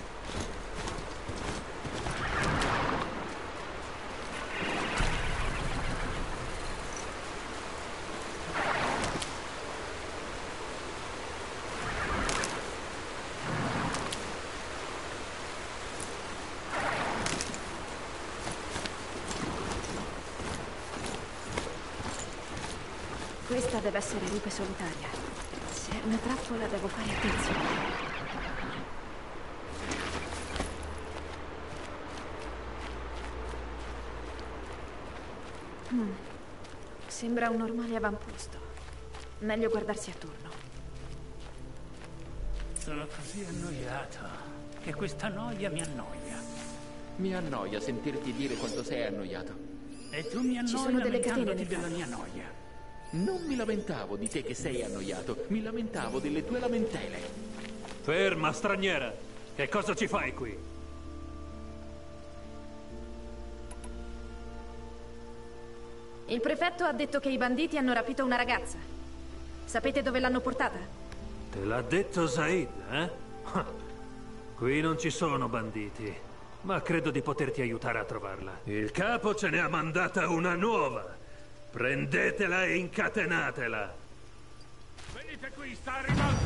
Questa deve essere rupe solitaria. Se è una trappola devo fare attenzione. Sembra un normale avamposto. Meglio guardarsi attorno. Sono così annoiato che questa noia mi annoia. Mi annoia sentirti dire quanto sei annoiato. E tu mi Ci annoi sono delle catene lamentandoti nel della mia noia. Non mi lamentavo di te che sei annoiato, mi lamentavo delle tue lamentele. Ferma, straniera! Che cosa ci fai qui? Il prefetto ha detto che i banditi hanno rapito una ragazza. Sapete dove l'hanno portata? Te l'ha detto Said, eh? Qui non ci sono banditi, ma credo di poterti aiutare a trovarla. Il capo ce ne ha mandata una nuova. Prendetela e incatenatela. Venite qui, sta arrivando!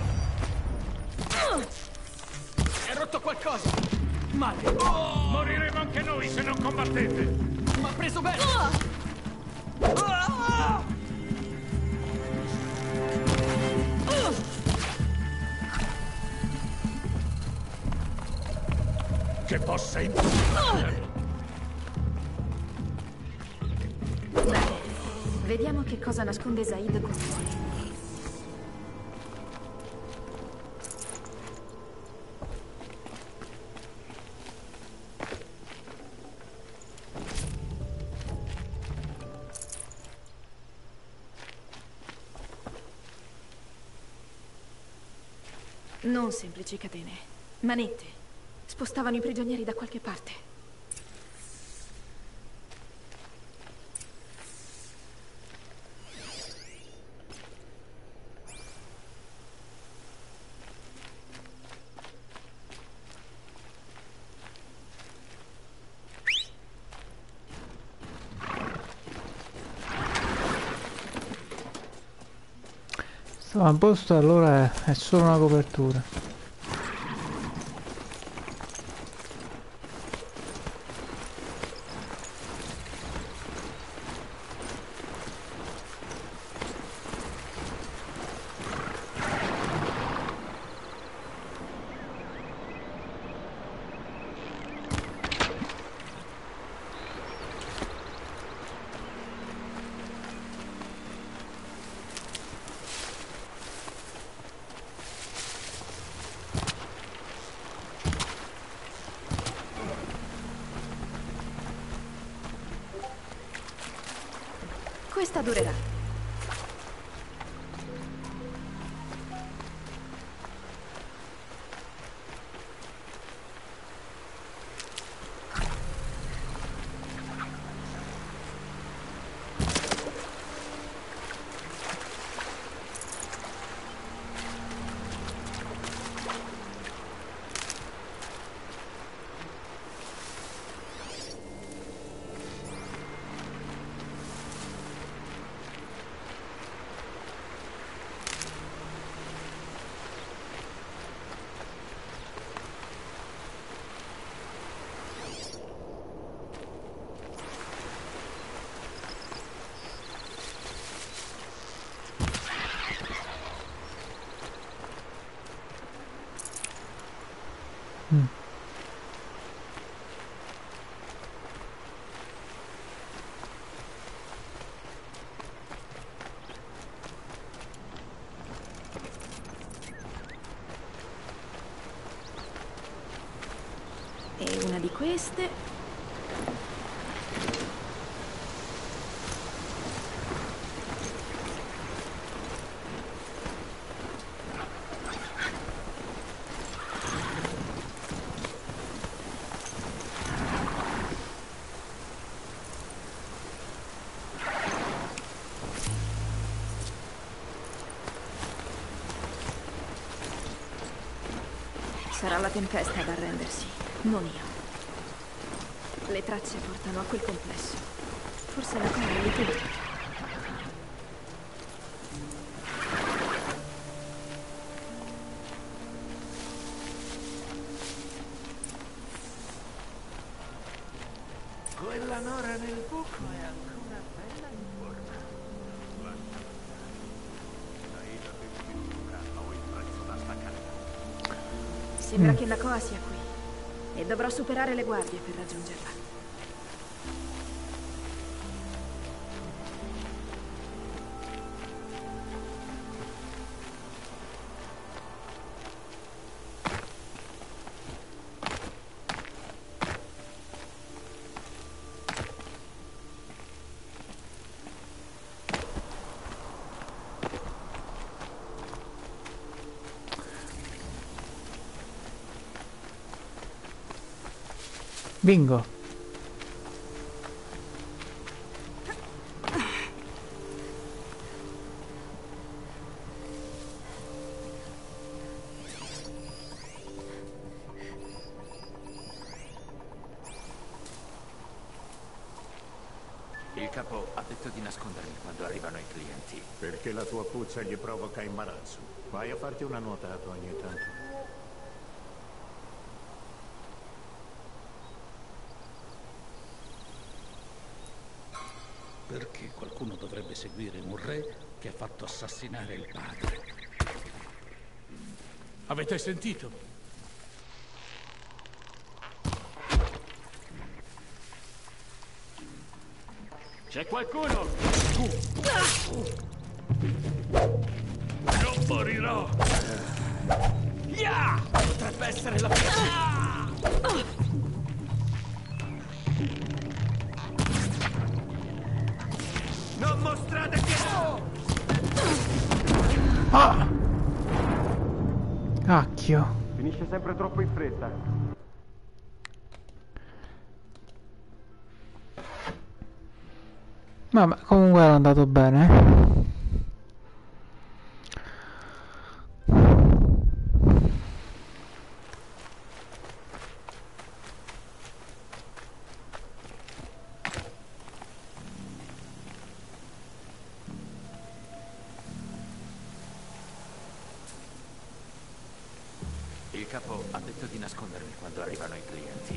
È rotto qualcosa! Male! Moriremo anche noi se non combattete! Ma ha preso bene! Che possa Bene, vediamo che cosa nasconde Said con fuori. Non semplici catene, manette. Spostavano i prigionieri da qualche parte. Sto a posto, allora è solo una copertura. Questa durerà. E una di queste. Sarà la tempesta ad arrendersi, non io. Le tracce portano a quel complesso. Forse la terra è lì dentro. Quella nora nel buco è ancora bella in forma. Ho il prezzo da staccare. Sembra che Nakoa sia qui. E dovrò superare le guardie per raggiungerla. Bingo. Il capo ha detto di nascondermi quando arrivano i clienti. Perché la tua puzza gli provoca imbarazzo. Vai a farti una nuotata ogni tanto. Perché qualcuno dovrebbe seguire un re che ha fatto assassinare il padre? Avete sentito? C'è qualcuno? Non morirò! Yeah! Potrebbe essere la fine! Non mostrate che... Ah! Cacchio. Finisce sempre troppo in fretta. Ma comunque era andato bene. capo ha detto di nascondermi quando arrivano i clienti.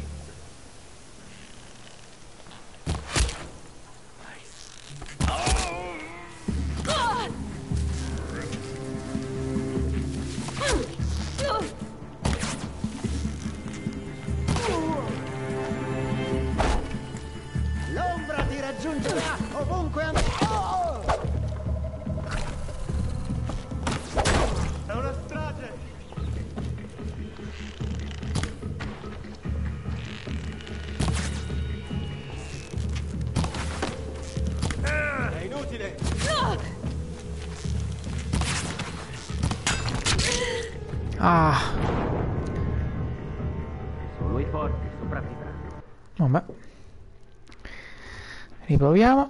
L'ombra ti raggiungerà ovunque È una strage! È inutile! Ah, Solo i forti sopravvivranno. vabbè. Riproviamo.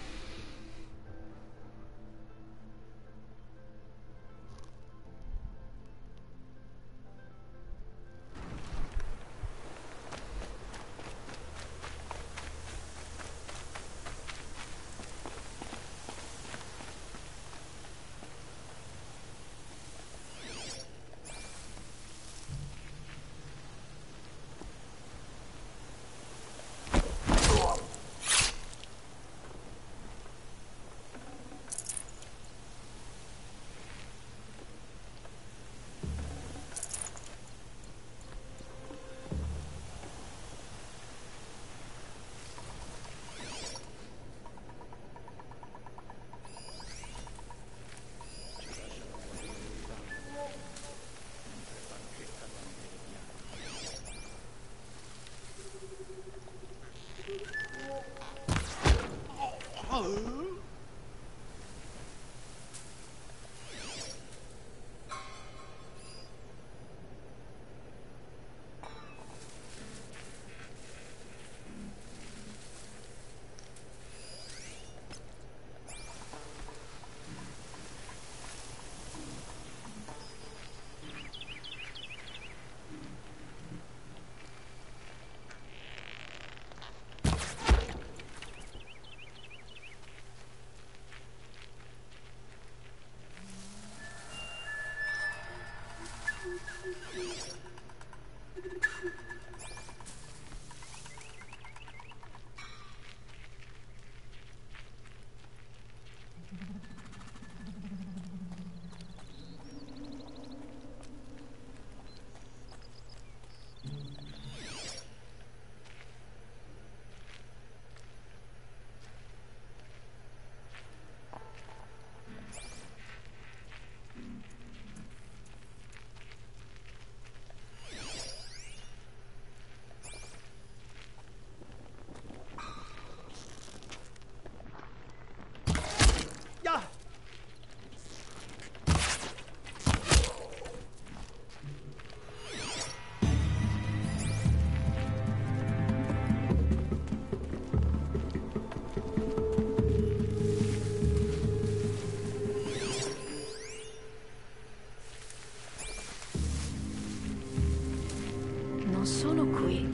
Non sono qui.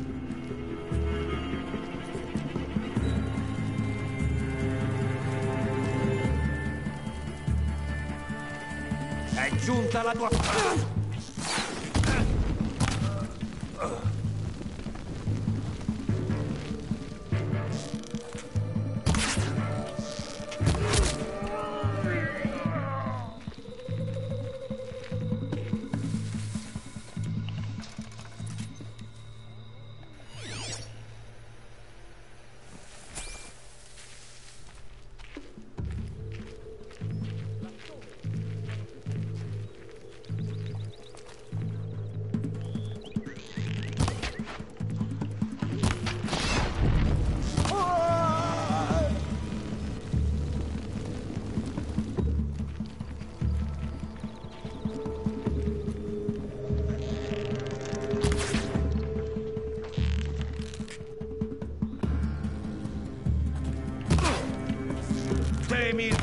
È giunta la tua fase! Temi il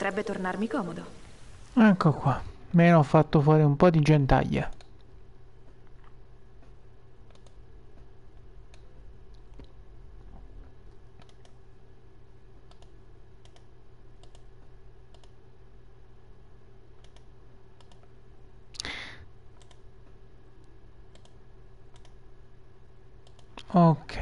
potrebbe tornarmi comodo. Ecco qua. Me ne ho fatto fuori un po' di gentaglia. Ok.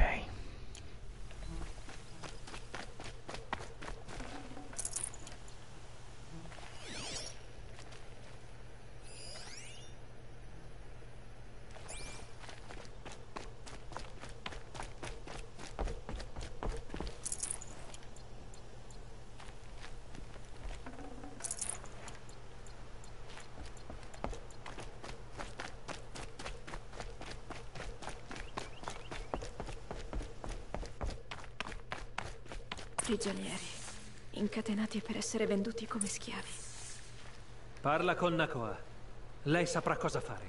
Prigionieri, incatenati per essere venduti come schiavi. Parla con Nakoa. Lei saprà cosa fare.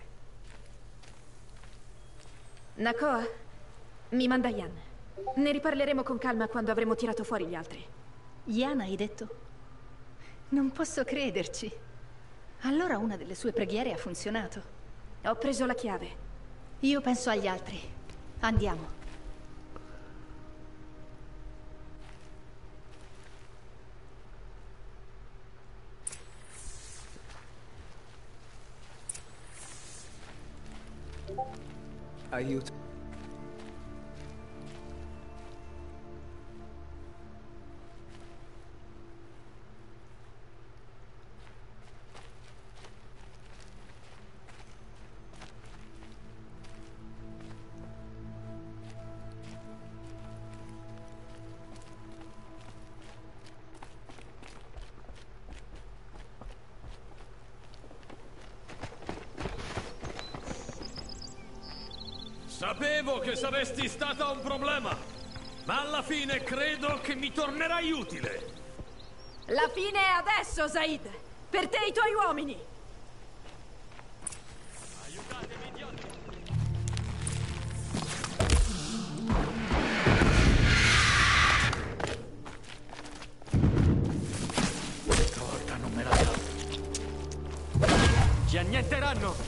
Nakoa, mi manda Yan. Ne riparleremo con calma quando avremo tirato fuori gli altri. Yan, hai detto? Non posso crederci. Allora una delle sue preghiere ha funzionato. Ho preso la chiave. Io penso agli altri. Andiamo. Aiuto. Sapevo che saresti stata un problema, ma alla fine credo che mi tornerai utile. La fine è adesso, Zaid! Per te e i tuoi uomini! Aiutatemi, idioti! Stavolta non me la so. Ci annienteranno!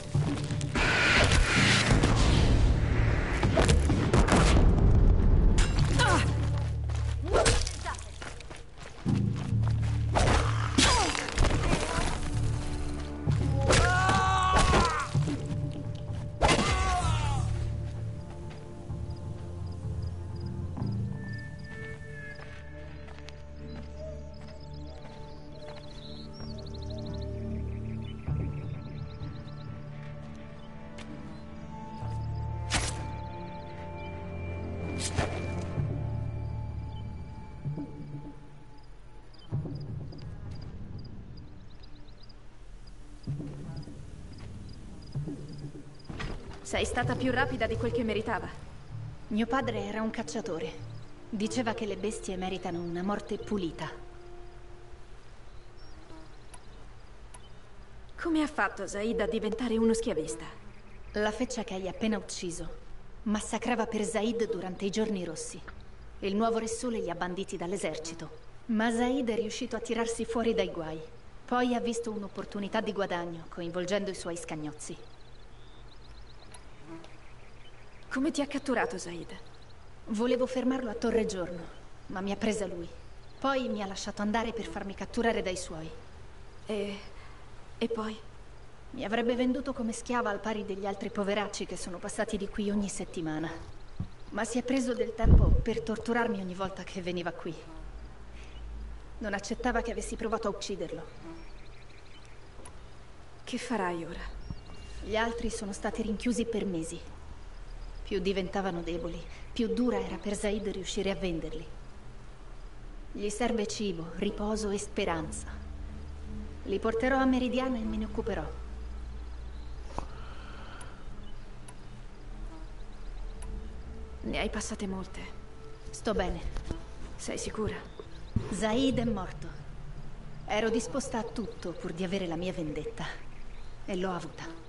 Sei stata più rapida di quel che meritava. Mio padre era un cacciatore. Diceva che le bestie meritano una morte pulita. Come ha fatto Zaid a diventare uno schiavista? La feccia che hai appena ucciso massacrava per Zaid durante i giorni rossi. Il nuovo Re Sole li ha banditi dall'esercito. Ma Zaid è riuscito a tirarsi fuori dai guai. Poi ha visto un'opportunità di guadagno, coinvolgendo i suoi scagnozzi. Come ti ha catturato Zaid? Volevo fermarlo a Torre Giorno, ma mi ha presa lui. Poi mi ha lasciato andare per farmi catturare dai suoi. E poi? Mi avrebbe venduto come schiava al pari degli altri poveracci che sono passati di qui ogni settimana. Ma si è preso del tempo per torturarmi ogni volta che veniva qui. Non accettava che avessi provato a ucciderlo. Che farai ora? Gli altri sono stati rinchiusi per mesi. Più diventavano deboli, più dura era per Zaid riuscire a venderli. Gli serve cibo, riposo e speranza. Li porterò a Meridiana e me ne occuperò. Ne hai passate molte. Sto bene. Sei sicura? Zaid è morto. Ero disposta a tutto pur di avere la mia vendetta. E l'ho avuta.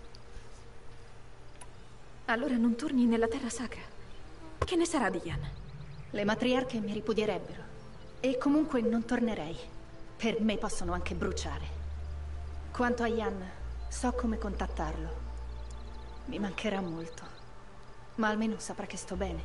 Allora non torni nella terra sacra. Che ne sarà di Yan? Le matriarche mi ripudierebbero. E comunque non tornerei. per me possono anche bruciare. Quanto a Jan, so come contattarlo. Mi mancherà molto, ma almeno saprà che sto bene.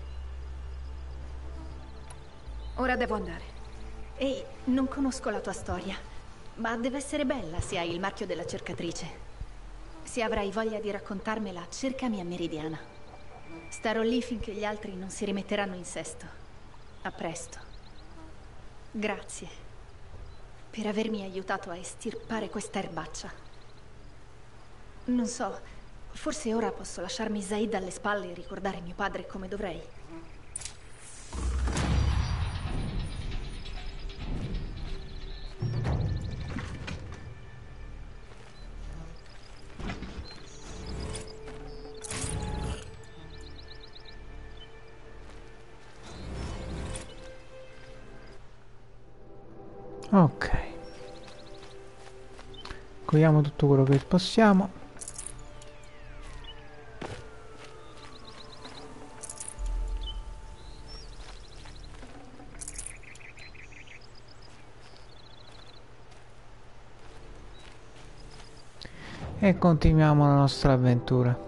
Ora devo andare. Ehi, non conosco la tua storia, ma deve essere bella se hai il marchio della cercatrice. Se avrai voglia di raccontarmela, cercami a Meridiana. Starò lì finché gli altri non si rimetteranno in sesto. A presto. Grazie per avermi aiutato a estirpare questa erbaccia. Non so, forse ora posso lasciarmi Zaid alle spalle e ricordare mio padre come dovrei. Ok, cogliamo tutto quello che possiamo. E continuiamo la nostra avventura.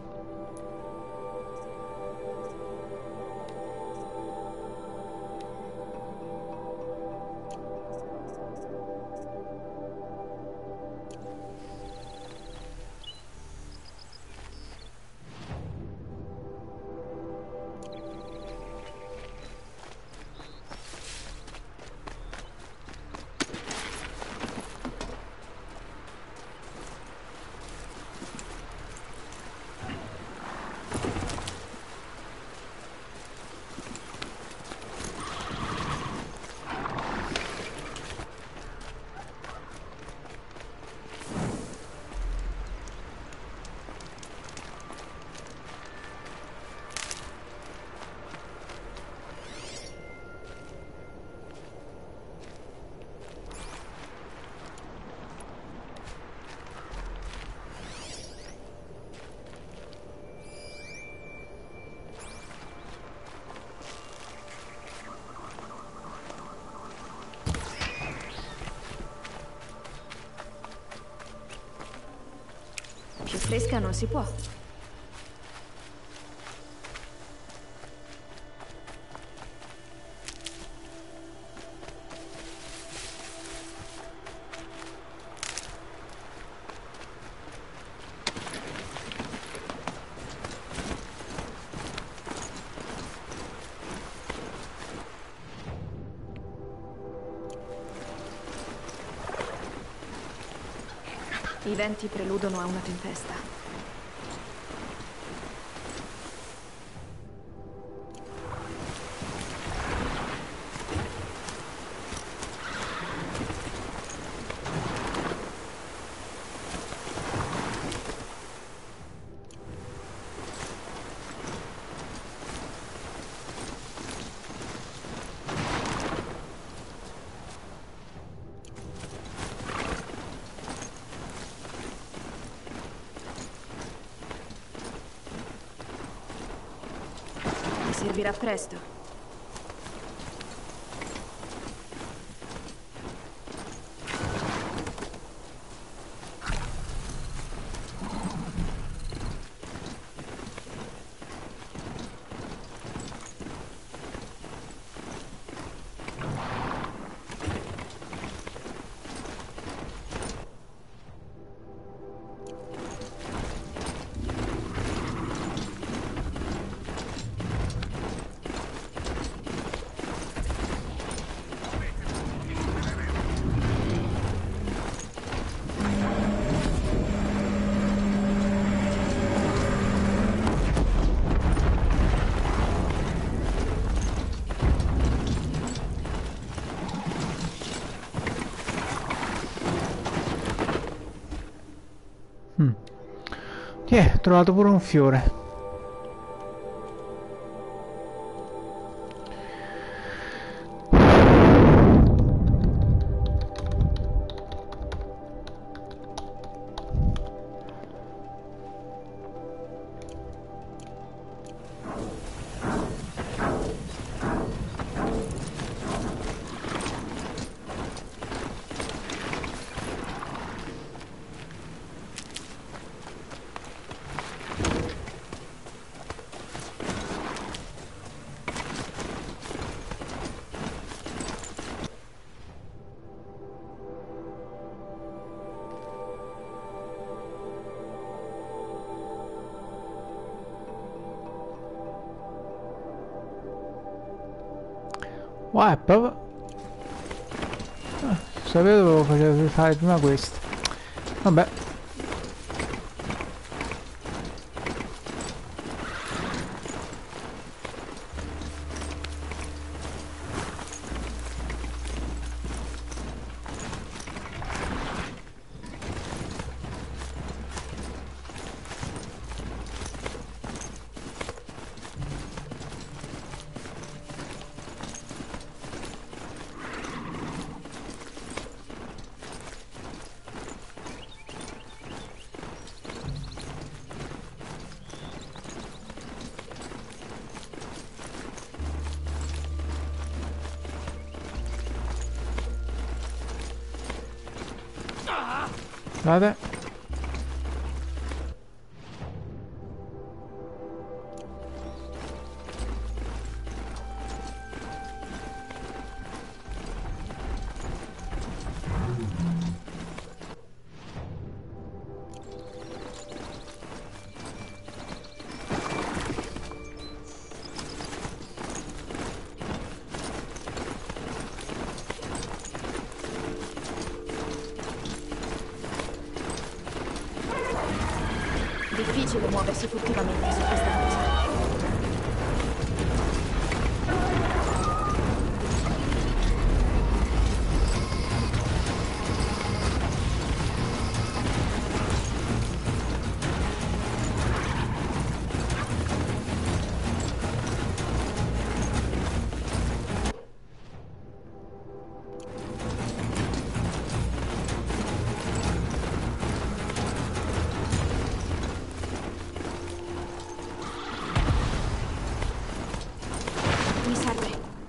Più fresca non si può. I venti preludono a una tempesta. Servirà presto. Ho trovato pure un fiore. Wow, proprio... sapevo che dovevo fare prima questo. Vabbè. Guardate. Difficile muoversi furtivamente su questa cosa. Mi serve.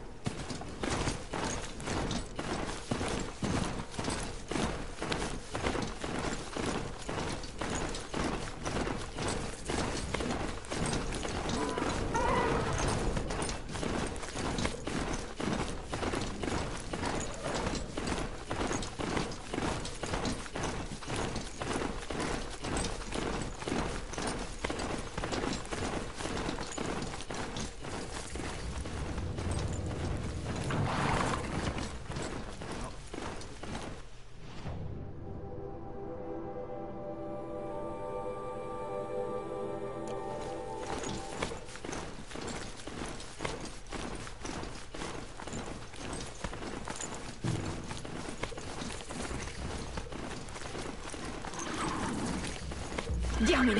Diamine!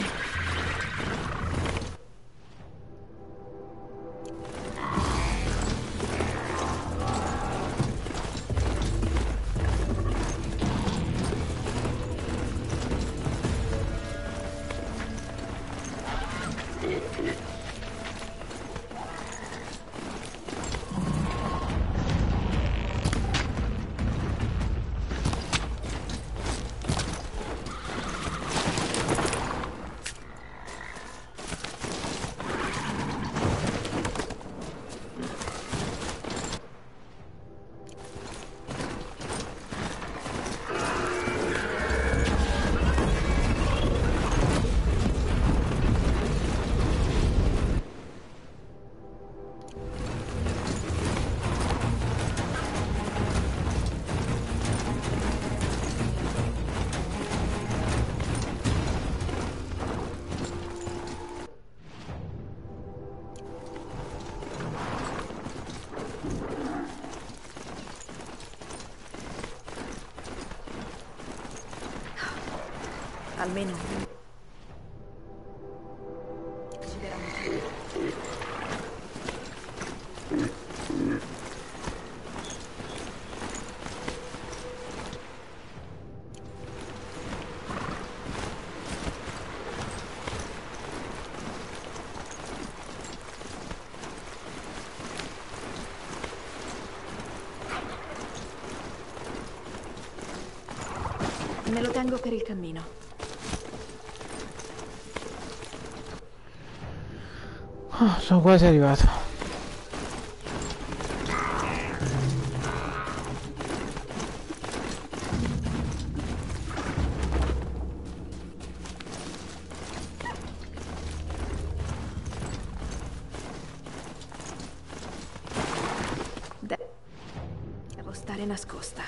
Almeno. Me lo tengo per il cammino. Oh, sono quasi arrivato. stare nascosta.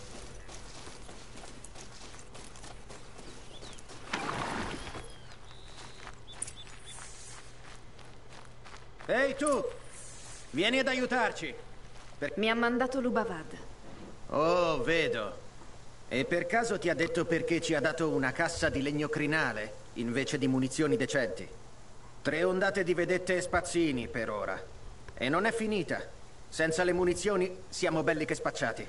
Ehi tu! Vieni ad aiutarci! Mi ha mandato Lubavad. Oh, vedo. E per caso ti ha detto perché ci ha dato una cassa di legno crinale invece di munizioni decenti? 3 ondate di vedette e spazzini per ora. E non è finita. Senza le munizioni siamo belli che spacciati.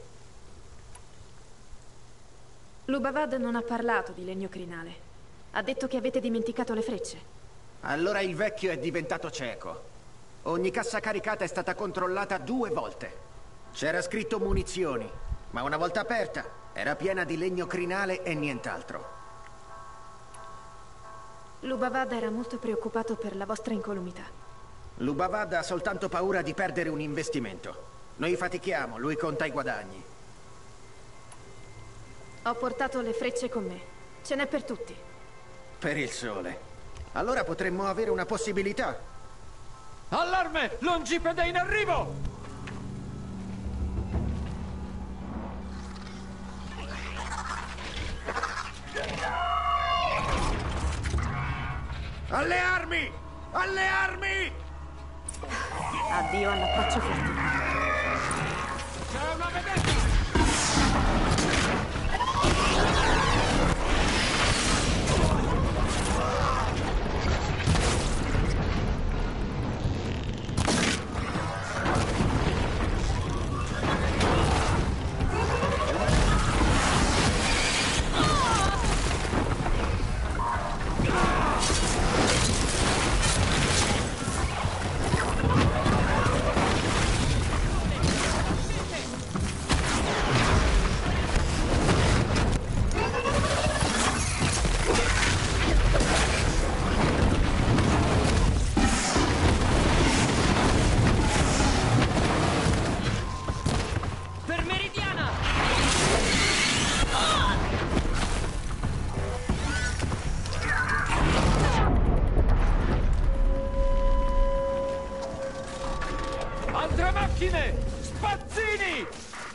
Lubavad non ha parlato di legno crinale. Ha detto che avete dimenticato le frecce. Allora il vecchio è diventato cieco. Ogni cassa caricata è stata controllata 2 volte. C'era scritto munizioni, ma una volta aperta era piena di legno crinale e nient'altro. Lubavad era molto preoccupato per la vostra incolumità. Lubavad ha soltanto paura di perdere un investimento. Noi fatichiamo, lui conta i guadagni. Ho portato le frecce con me. Ce n'è per tutti. Per il sole. Allora potremmo avere una possibilità. Allarme! Longipede in arrivo! Alle armi! Alle armi! Addio all'approccio fortino. C'è una vedetta! Altre macchine! Spazzini!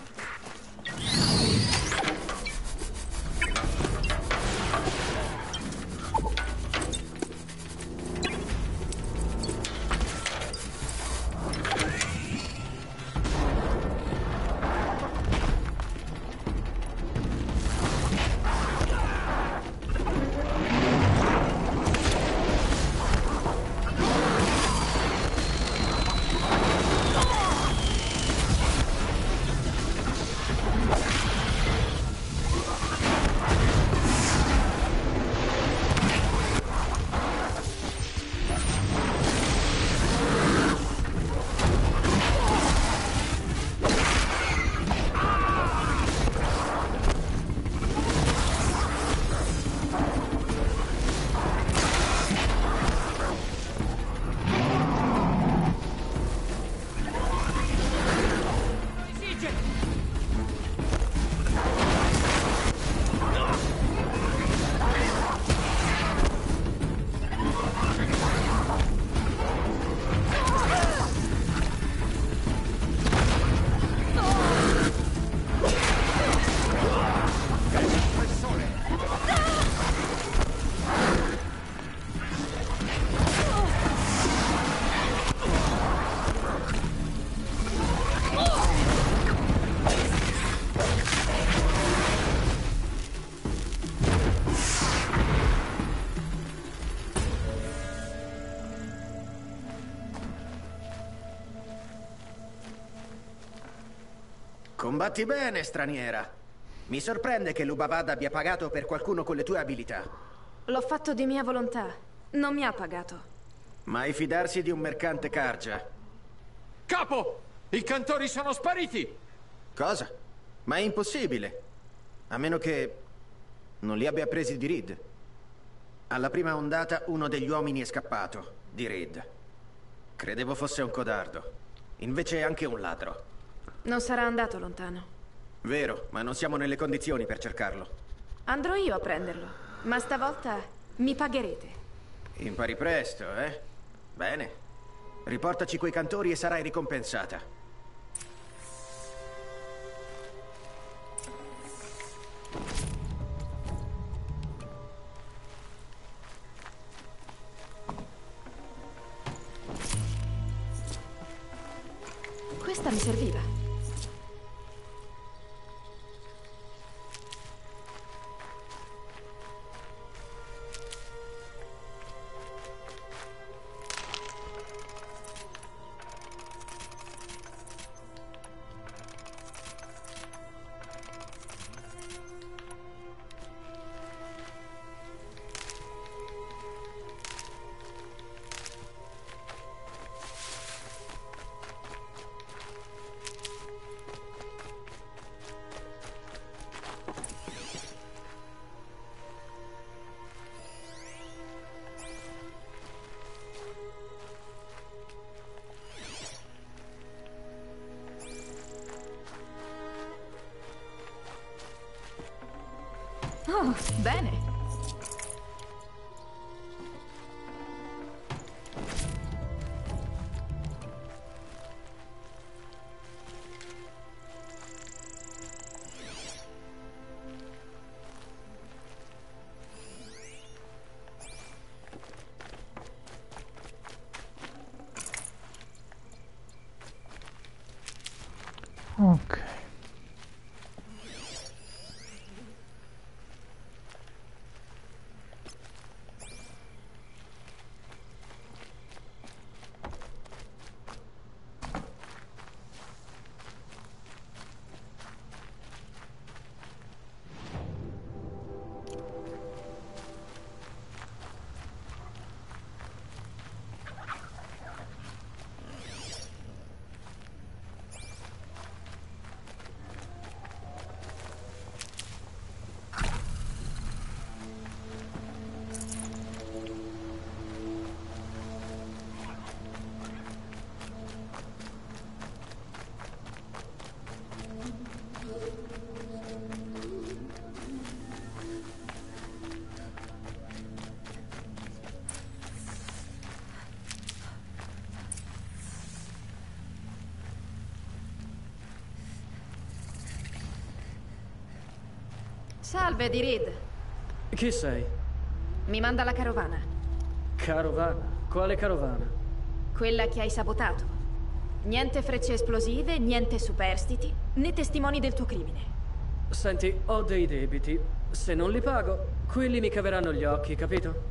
Combatti bene, straniera. Mi sorprende che Lubavad abbia pagato per qualcuno con le tue abilità. L'ho fatto di mia volontà. Non mi ha pagato. Mai fidarsi di un mercante Cargia. Capo! I cantori sono spariti! Cosa? Ma è impossibile. A meno che non li abbia presi di Reed. Alla prima ondata uno degli uomini è scappato, di Reed. Credevo fosse un codardo. Invece è anche un ladro. Non sarà andato lontano. Vero, ma non siamo nelle condizioni per cercarlo. Andrò io a prenderlo, ma stavolta mi pagherete. Impari presto, eh? Bene. Riportaci quei cantori e sarai ricompensata. Questa mi serviva. Oh, bene. Ok. Salve, di Reed. Chi sei? Mi manda la carovana. Carovana? Quale carovana? Quella che hai sabotato. Niente frecce esplosive, niente superstiti, né testimoni del tuo crimine. Senti, ho dei debiti. Se non li pago, quelli mi caveranno gli occhi, capito?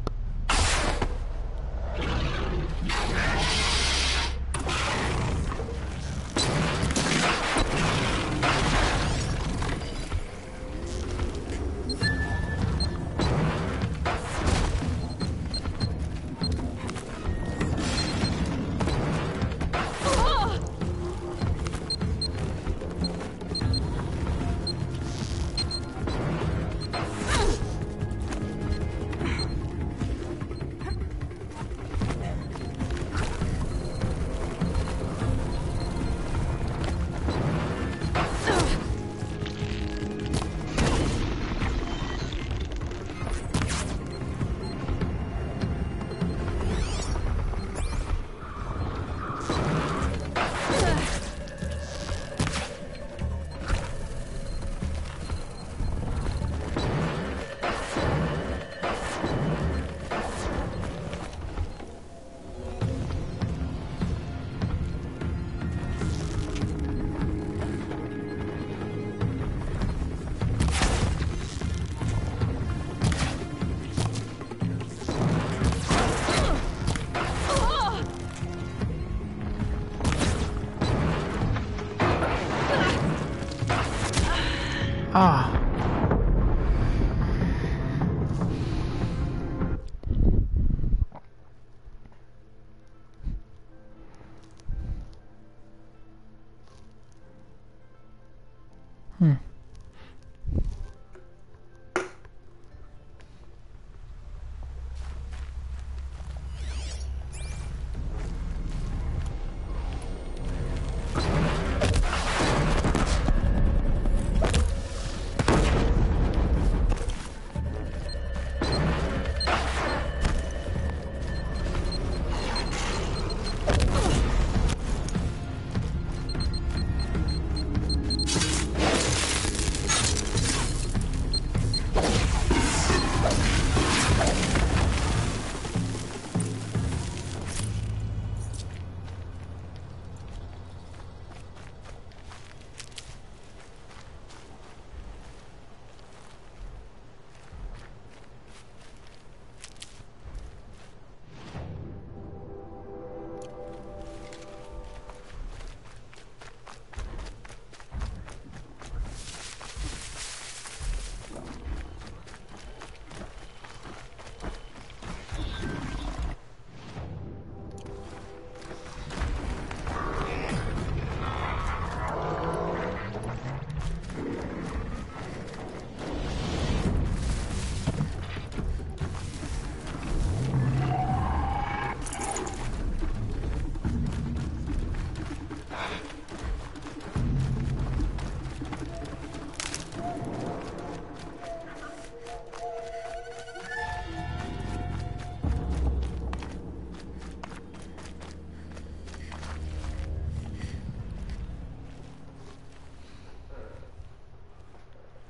Ah.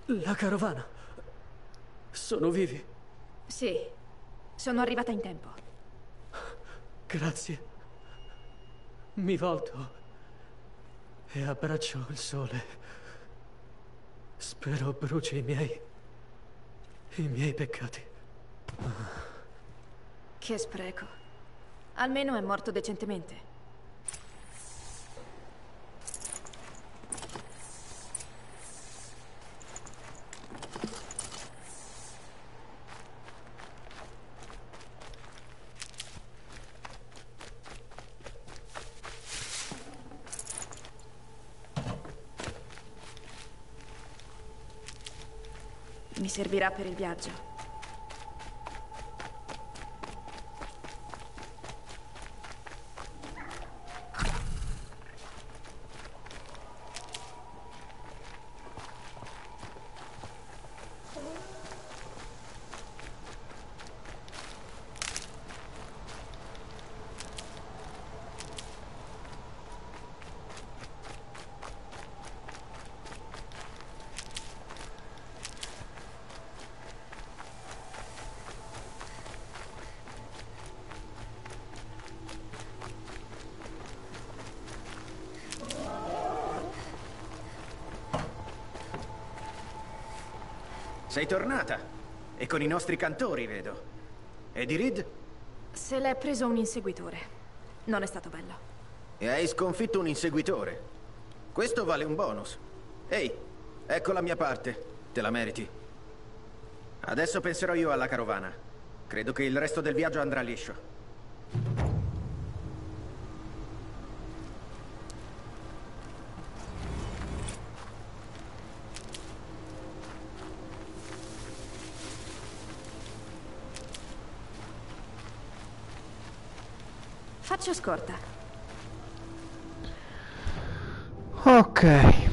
La carovana. Sono vivi. Sì, sono arrivata in tempo. Grazie. Mi volto e abbraccio il sole. Spero bruci i miei peccati. Che spreco. Almeno è morto decentemente. Mi servirà per il viaggio. Sei tornata. E con i nostri cantori, vedo. E di Reed? Se l'è preso un inseguitore. Non è stato bello. E hai sconfitto un inseguitore. Questo vale un bonus. Ehi, ecco la mia parte. Te la meriti. Adesso penserò io alla carovana. Credo che il resto del viaggio andrà liscio. Faccio scorta. Ok.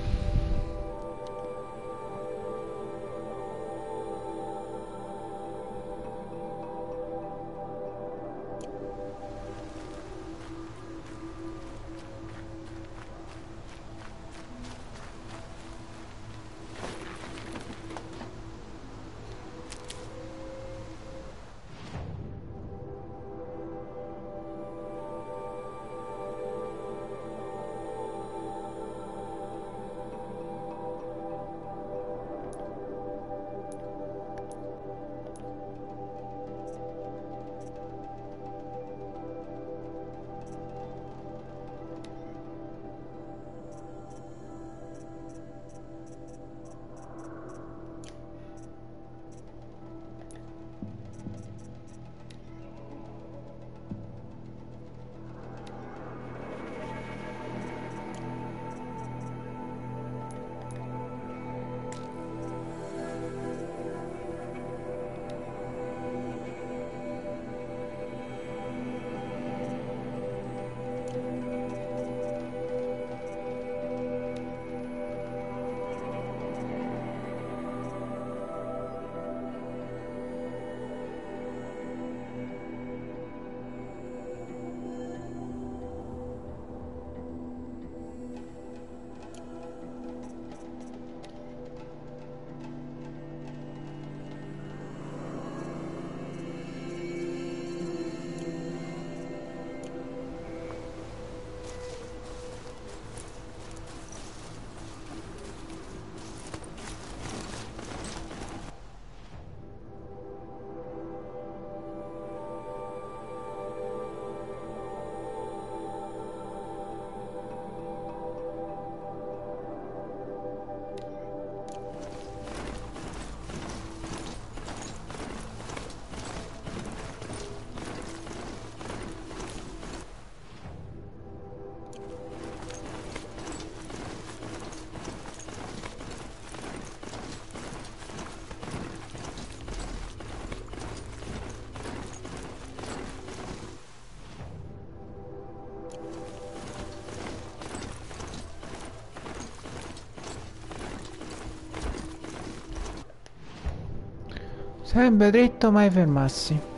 Sarebbe dritto mai fermarsi. Mi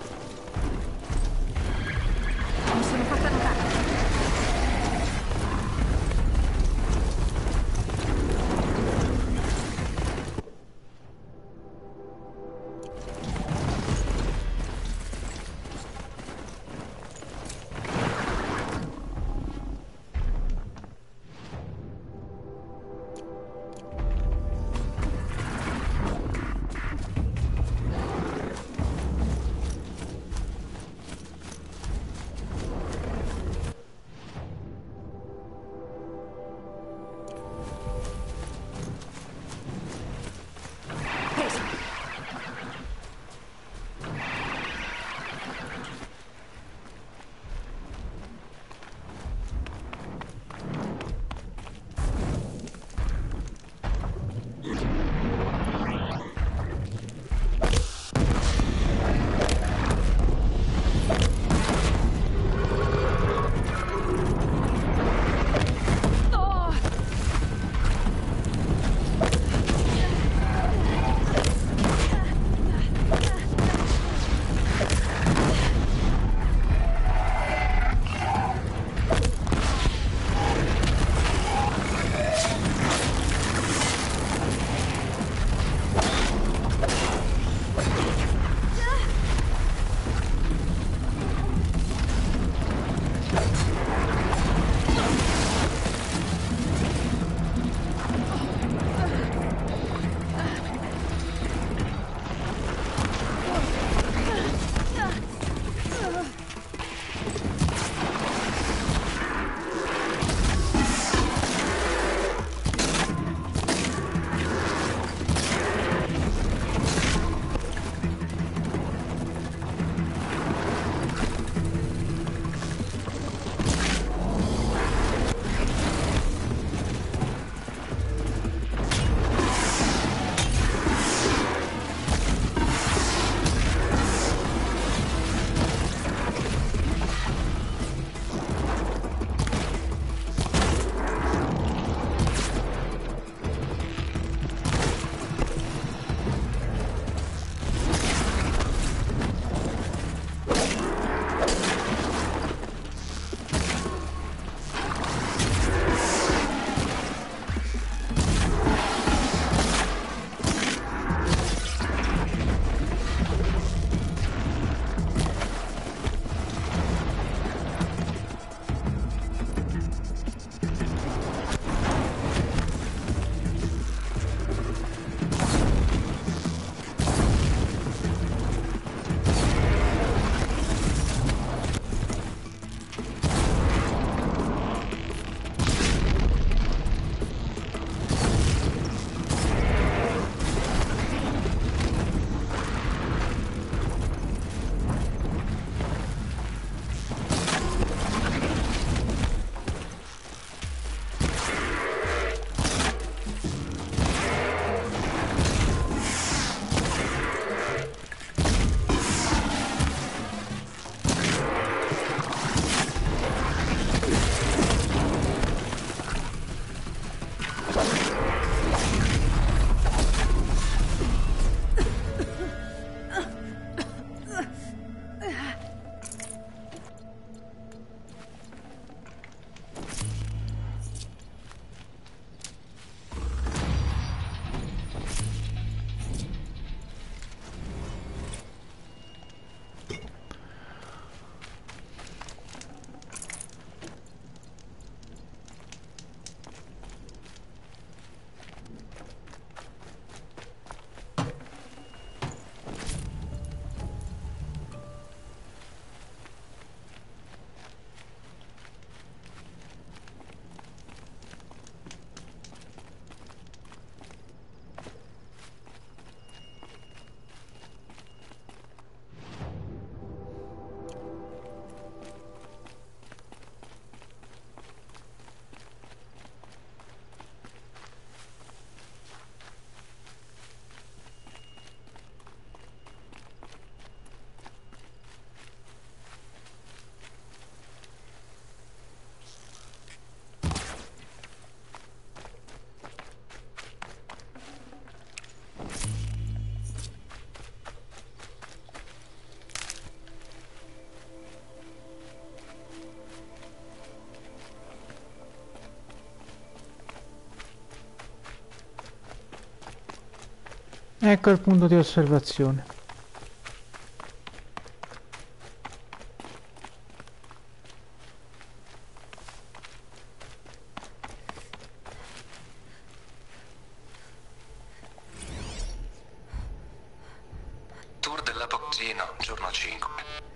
sono fatta notare. Ecco il punto di osservazione. Tour dell'Apoxino, giorno 5.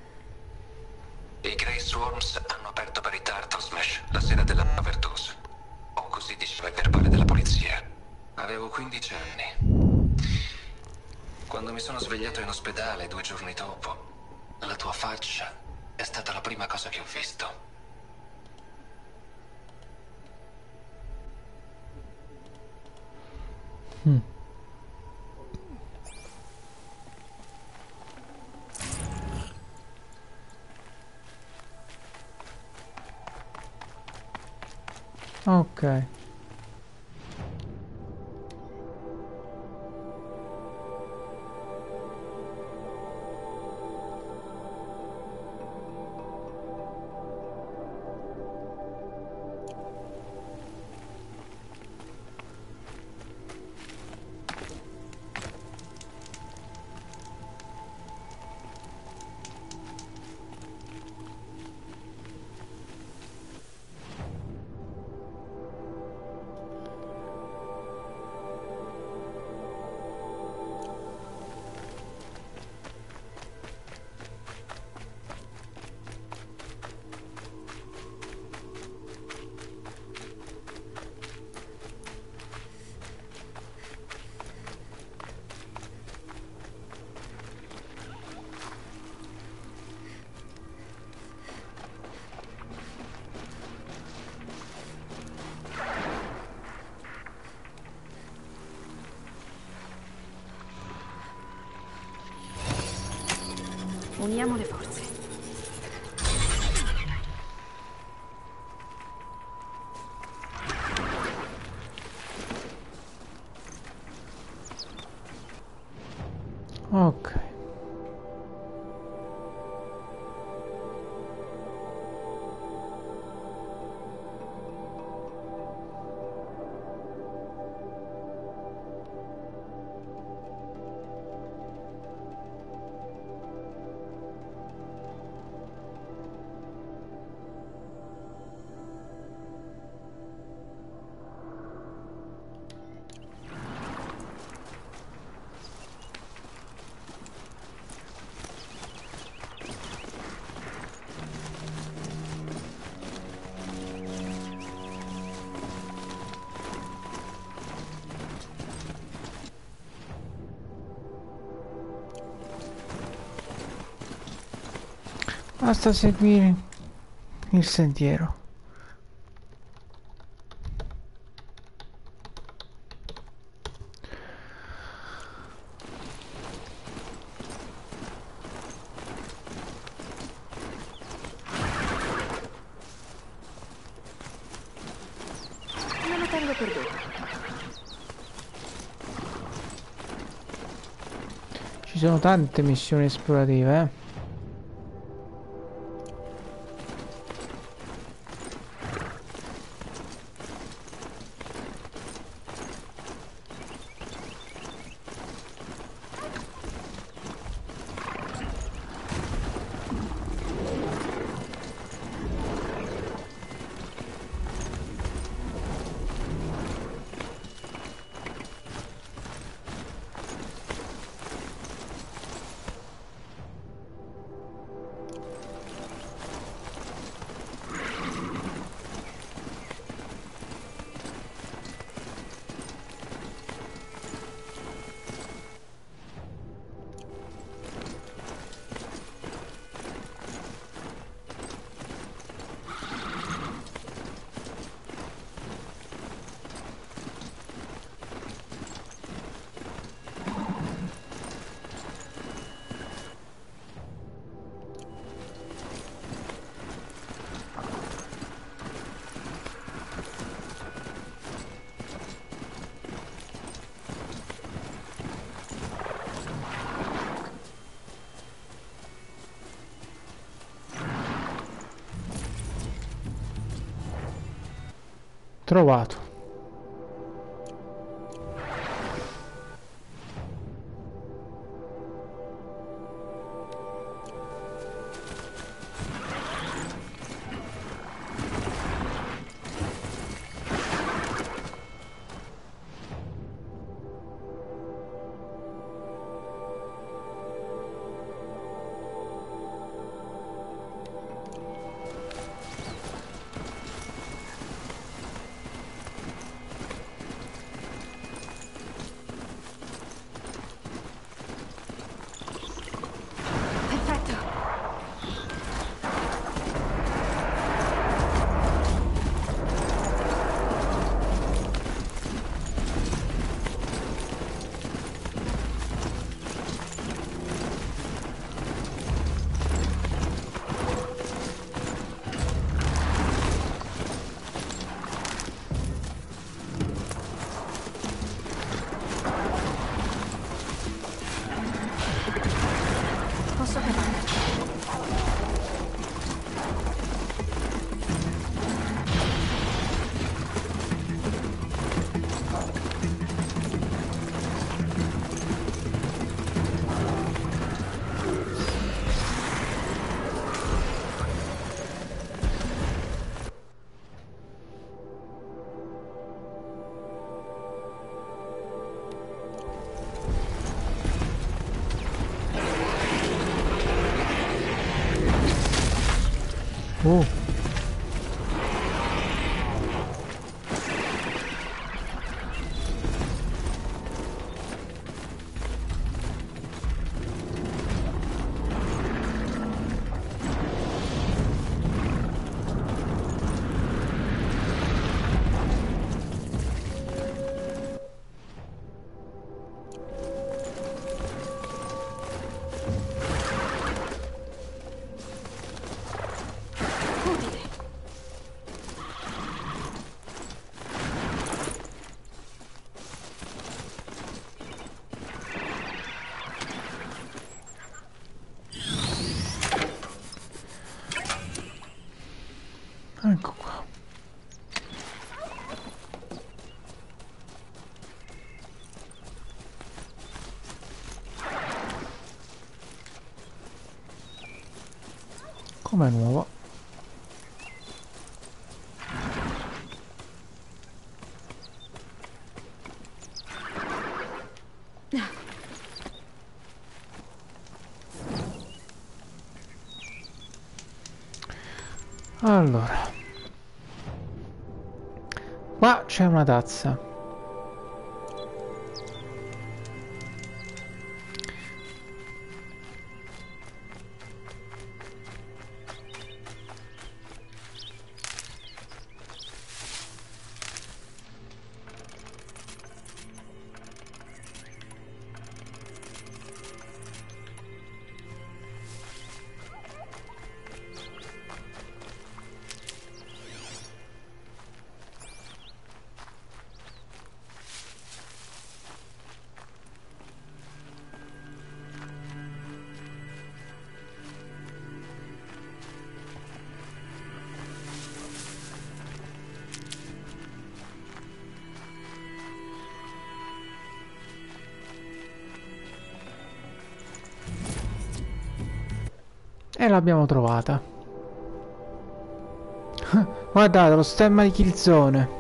I Grey Swarms hanno aperto per i Turtlesmash la sera della overdose. O così diceva il verbale della polizia. Avevo 15 anni. Quando mi sono svegliato in ospedale 2 giorni dopo, la tua faccia è stata la prima cosa che ho visto. Ok. Uniamo le forze. Ok. Basta seguire il sentiero. Me lo tengo per dopo. Ci sono tante missioni esplorative, eh. Trovato. Com'è nuovo? Allora, qua c'è una tazza. E l'abbiamo trovata. Guardate, lo stemma di Killzone.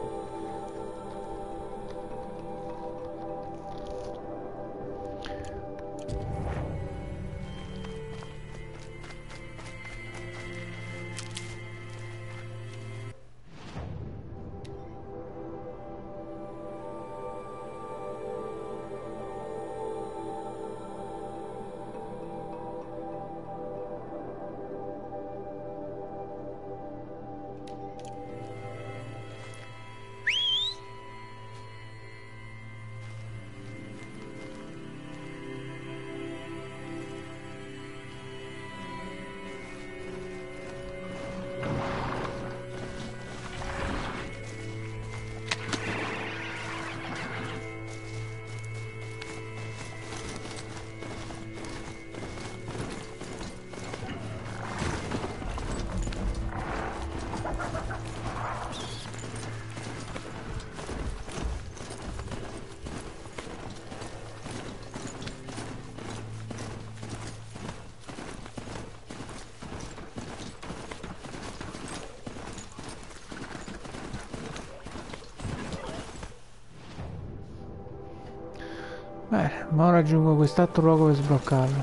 Bene, ma ora raggiungo quest'altro luogo per sbloccarlo.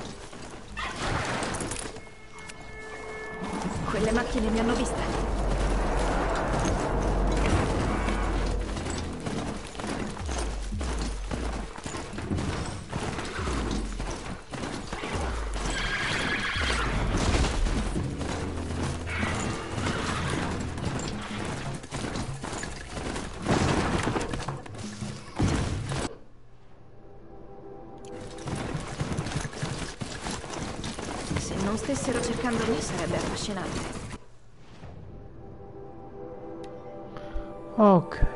Quelle macchine mi hanno vista. Se non stessero cercando me sarebbe affascinante. Ok.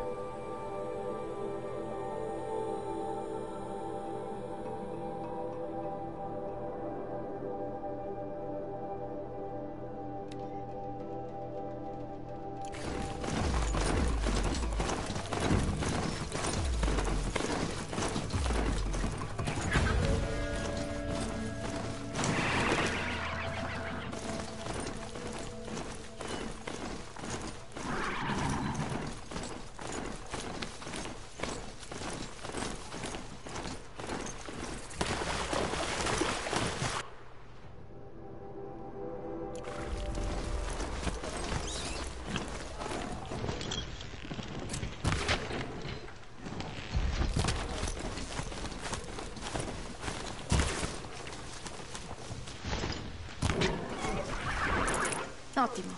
Ottimo.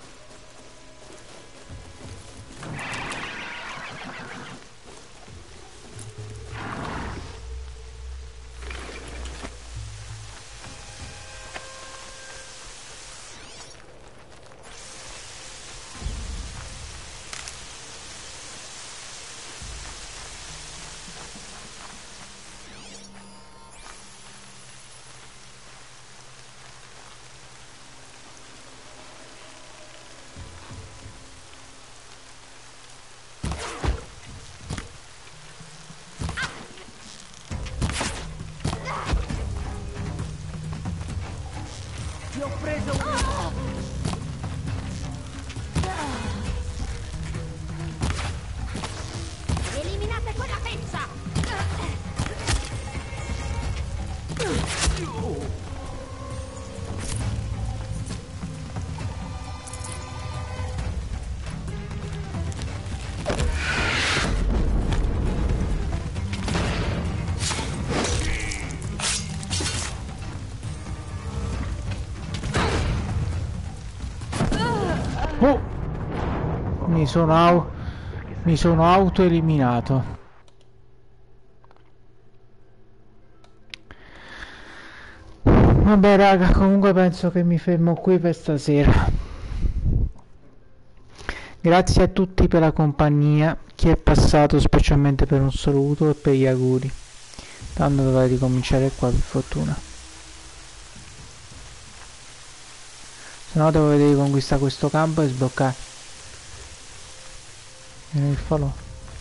Mi sono autoeliminato. Vabbè raga, comunque penso che mi fermo qui per stasera. Grazie a tutti per la compagnia, chi è passato specialmente per un saluto e per gli auguri. Tanto dovrei ricominciare qua per fortuna. Se no devo vedere di conquistare questo campo e sbloccare il falò.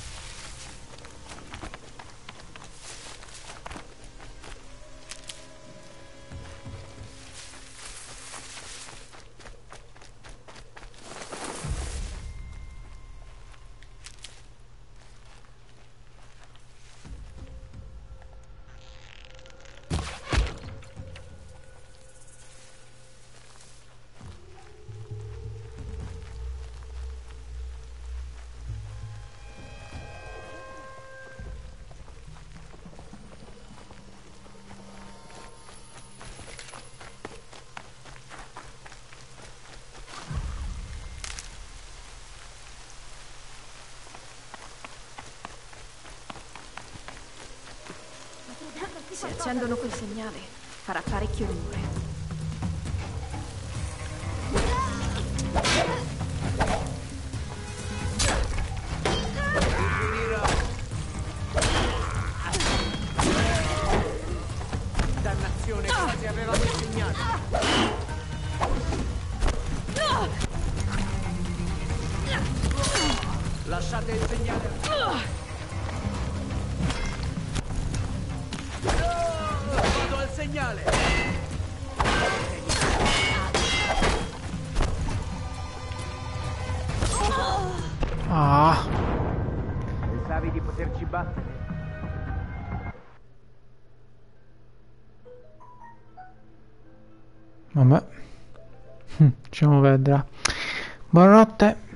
Se accendono quel segnale, farà parecchio rumore. Dannazione, quasi avevamo il segnale. Lasciate il segnale. Vado al segnale. Ah. Pensavi di poterci battere? Vabbè. Ci vedrà. Buonanotte.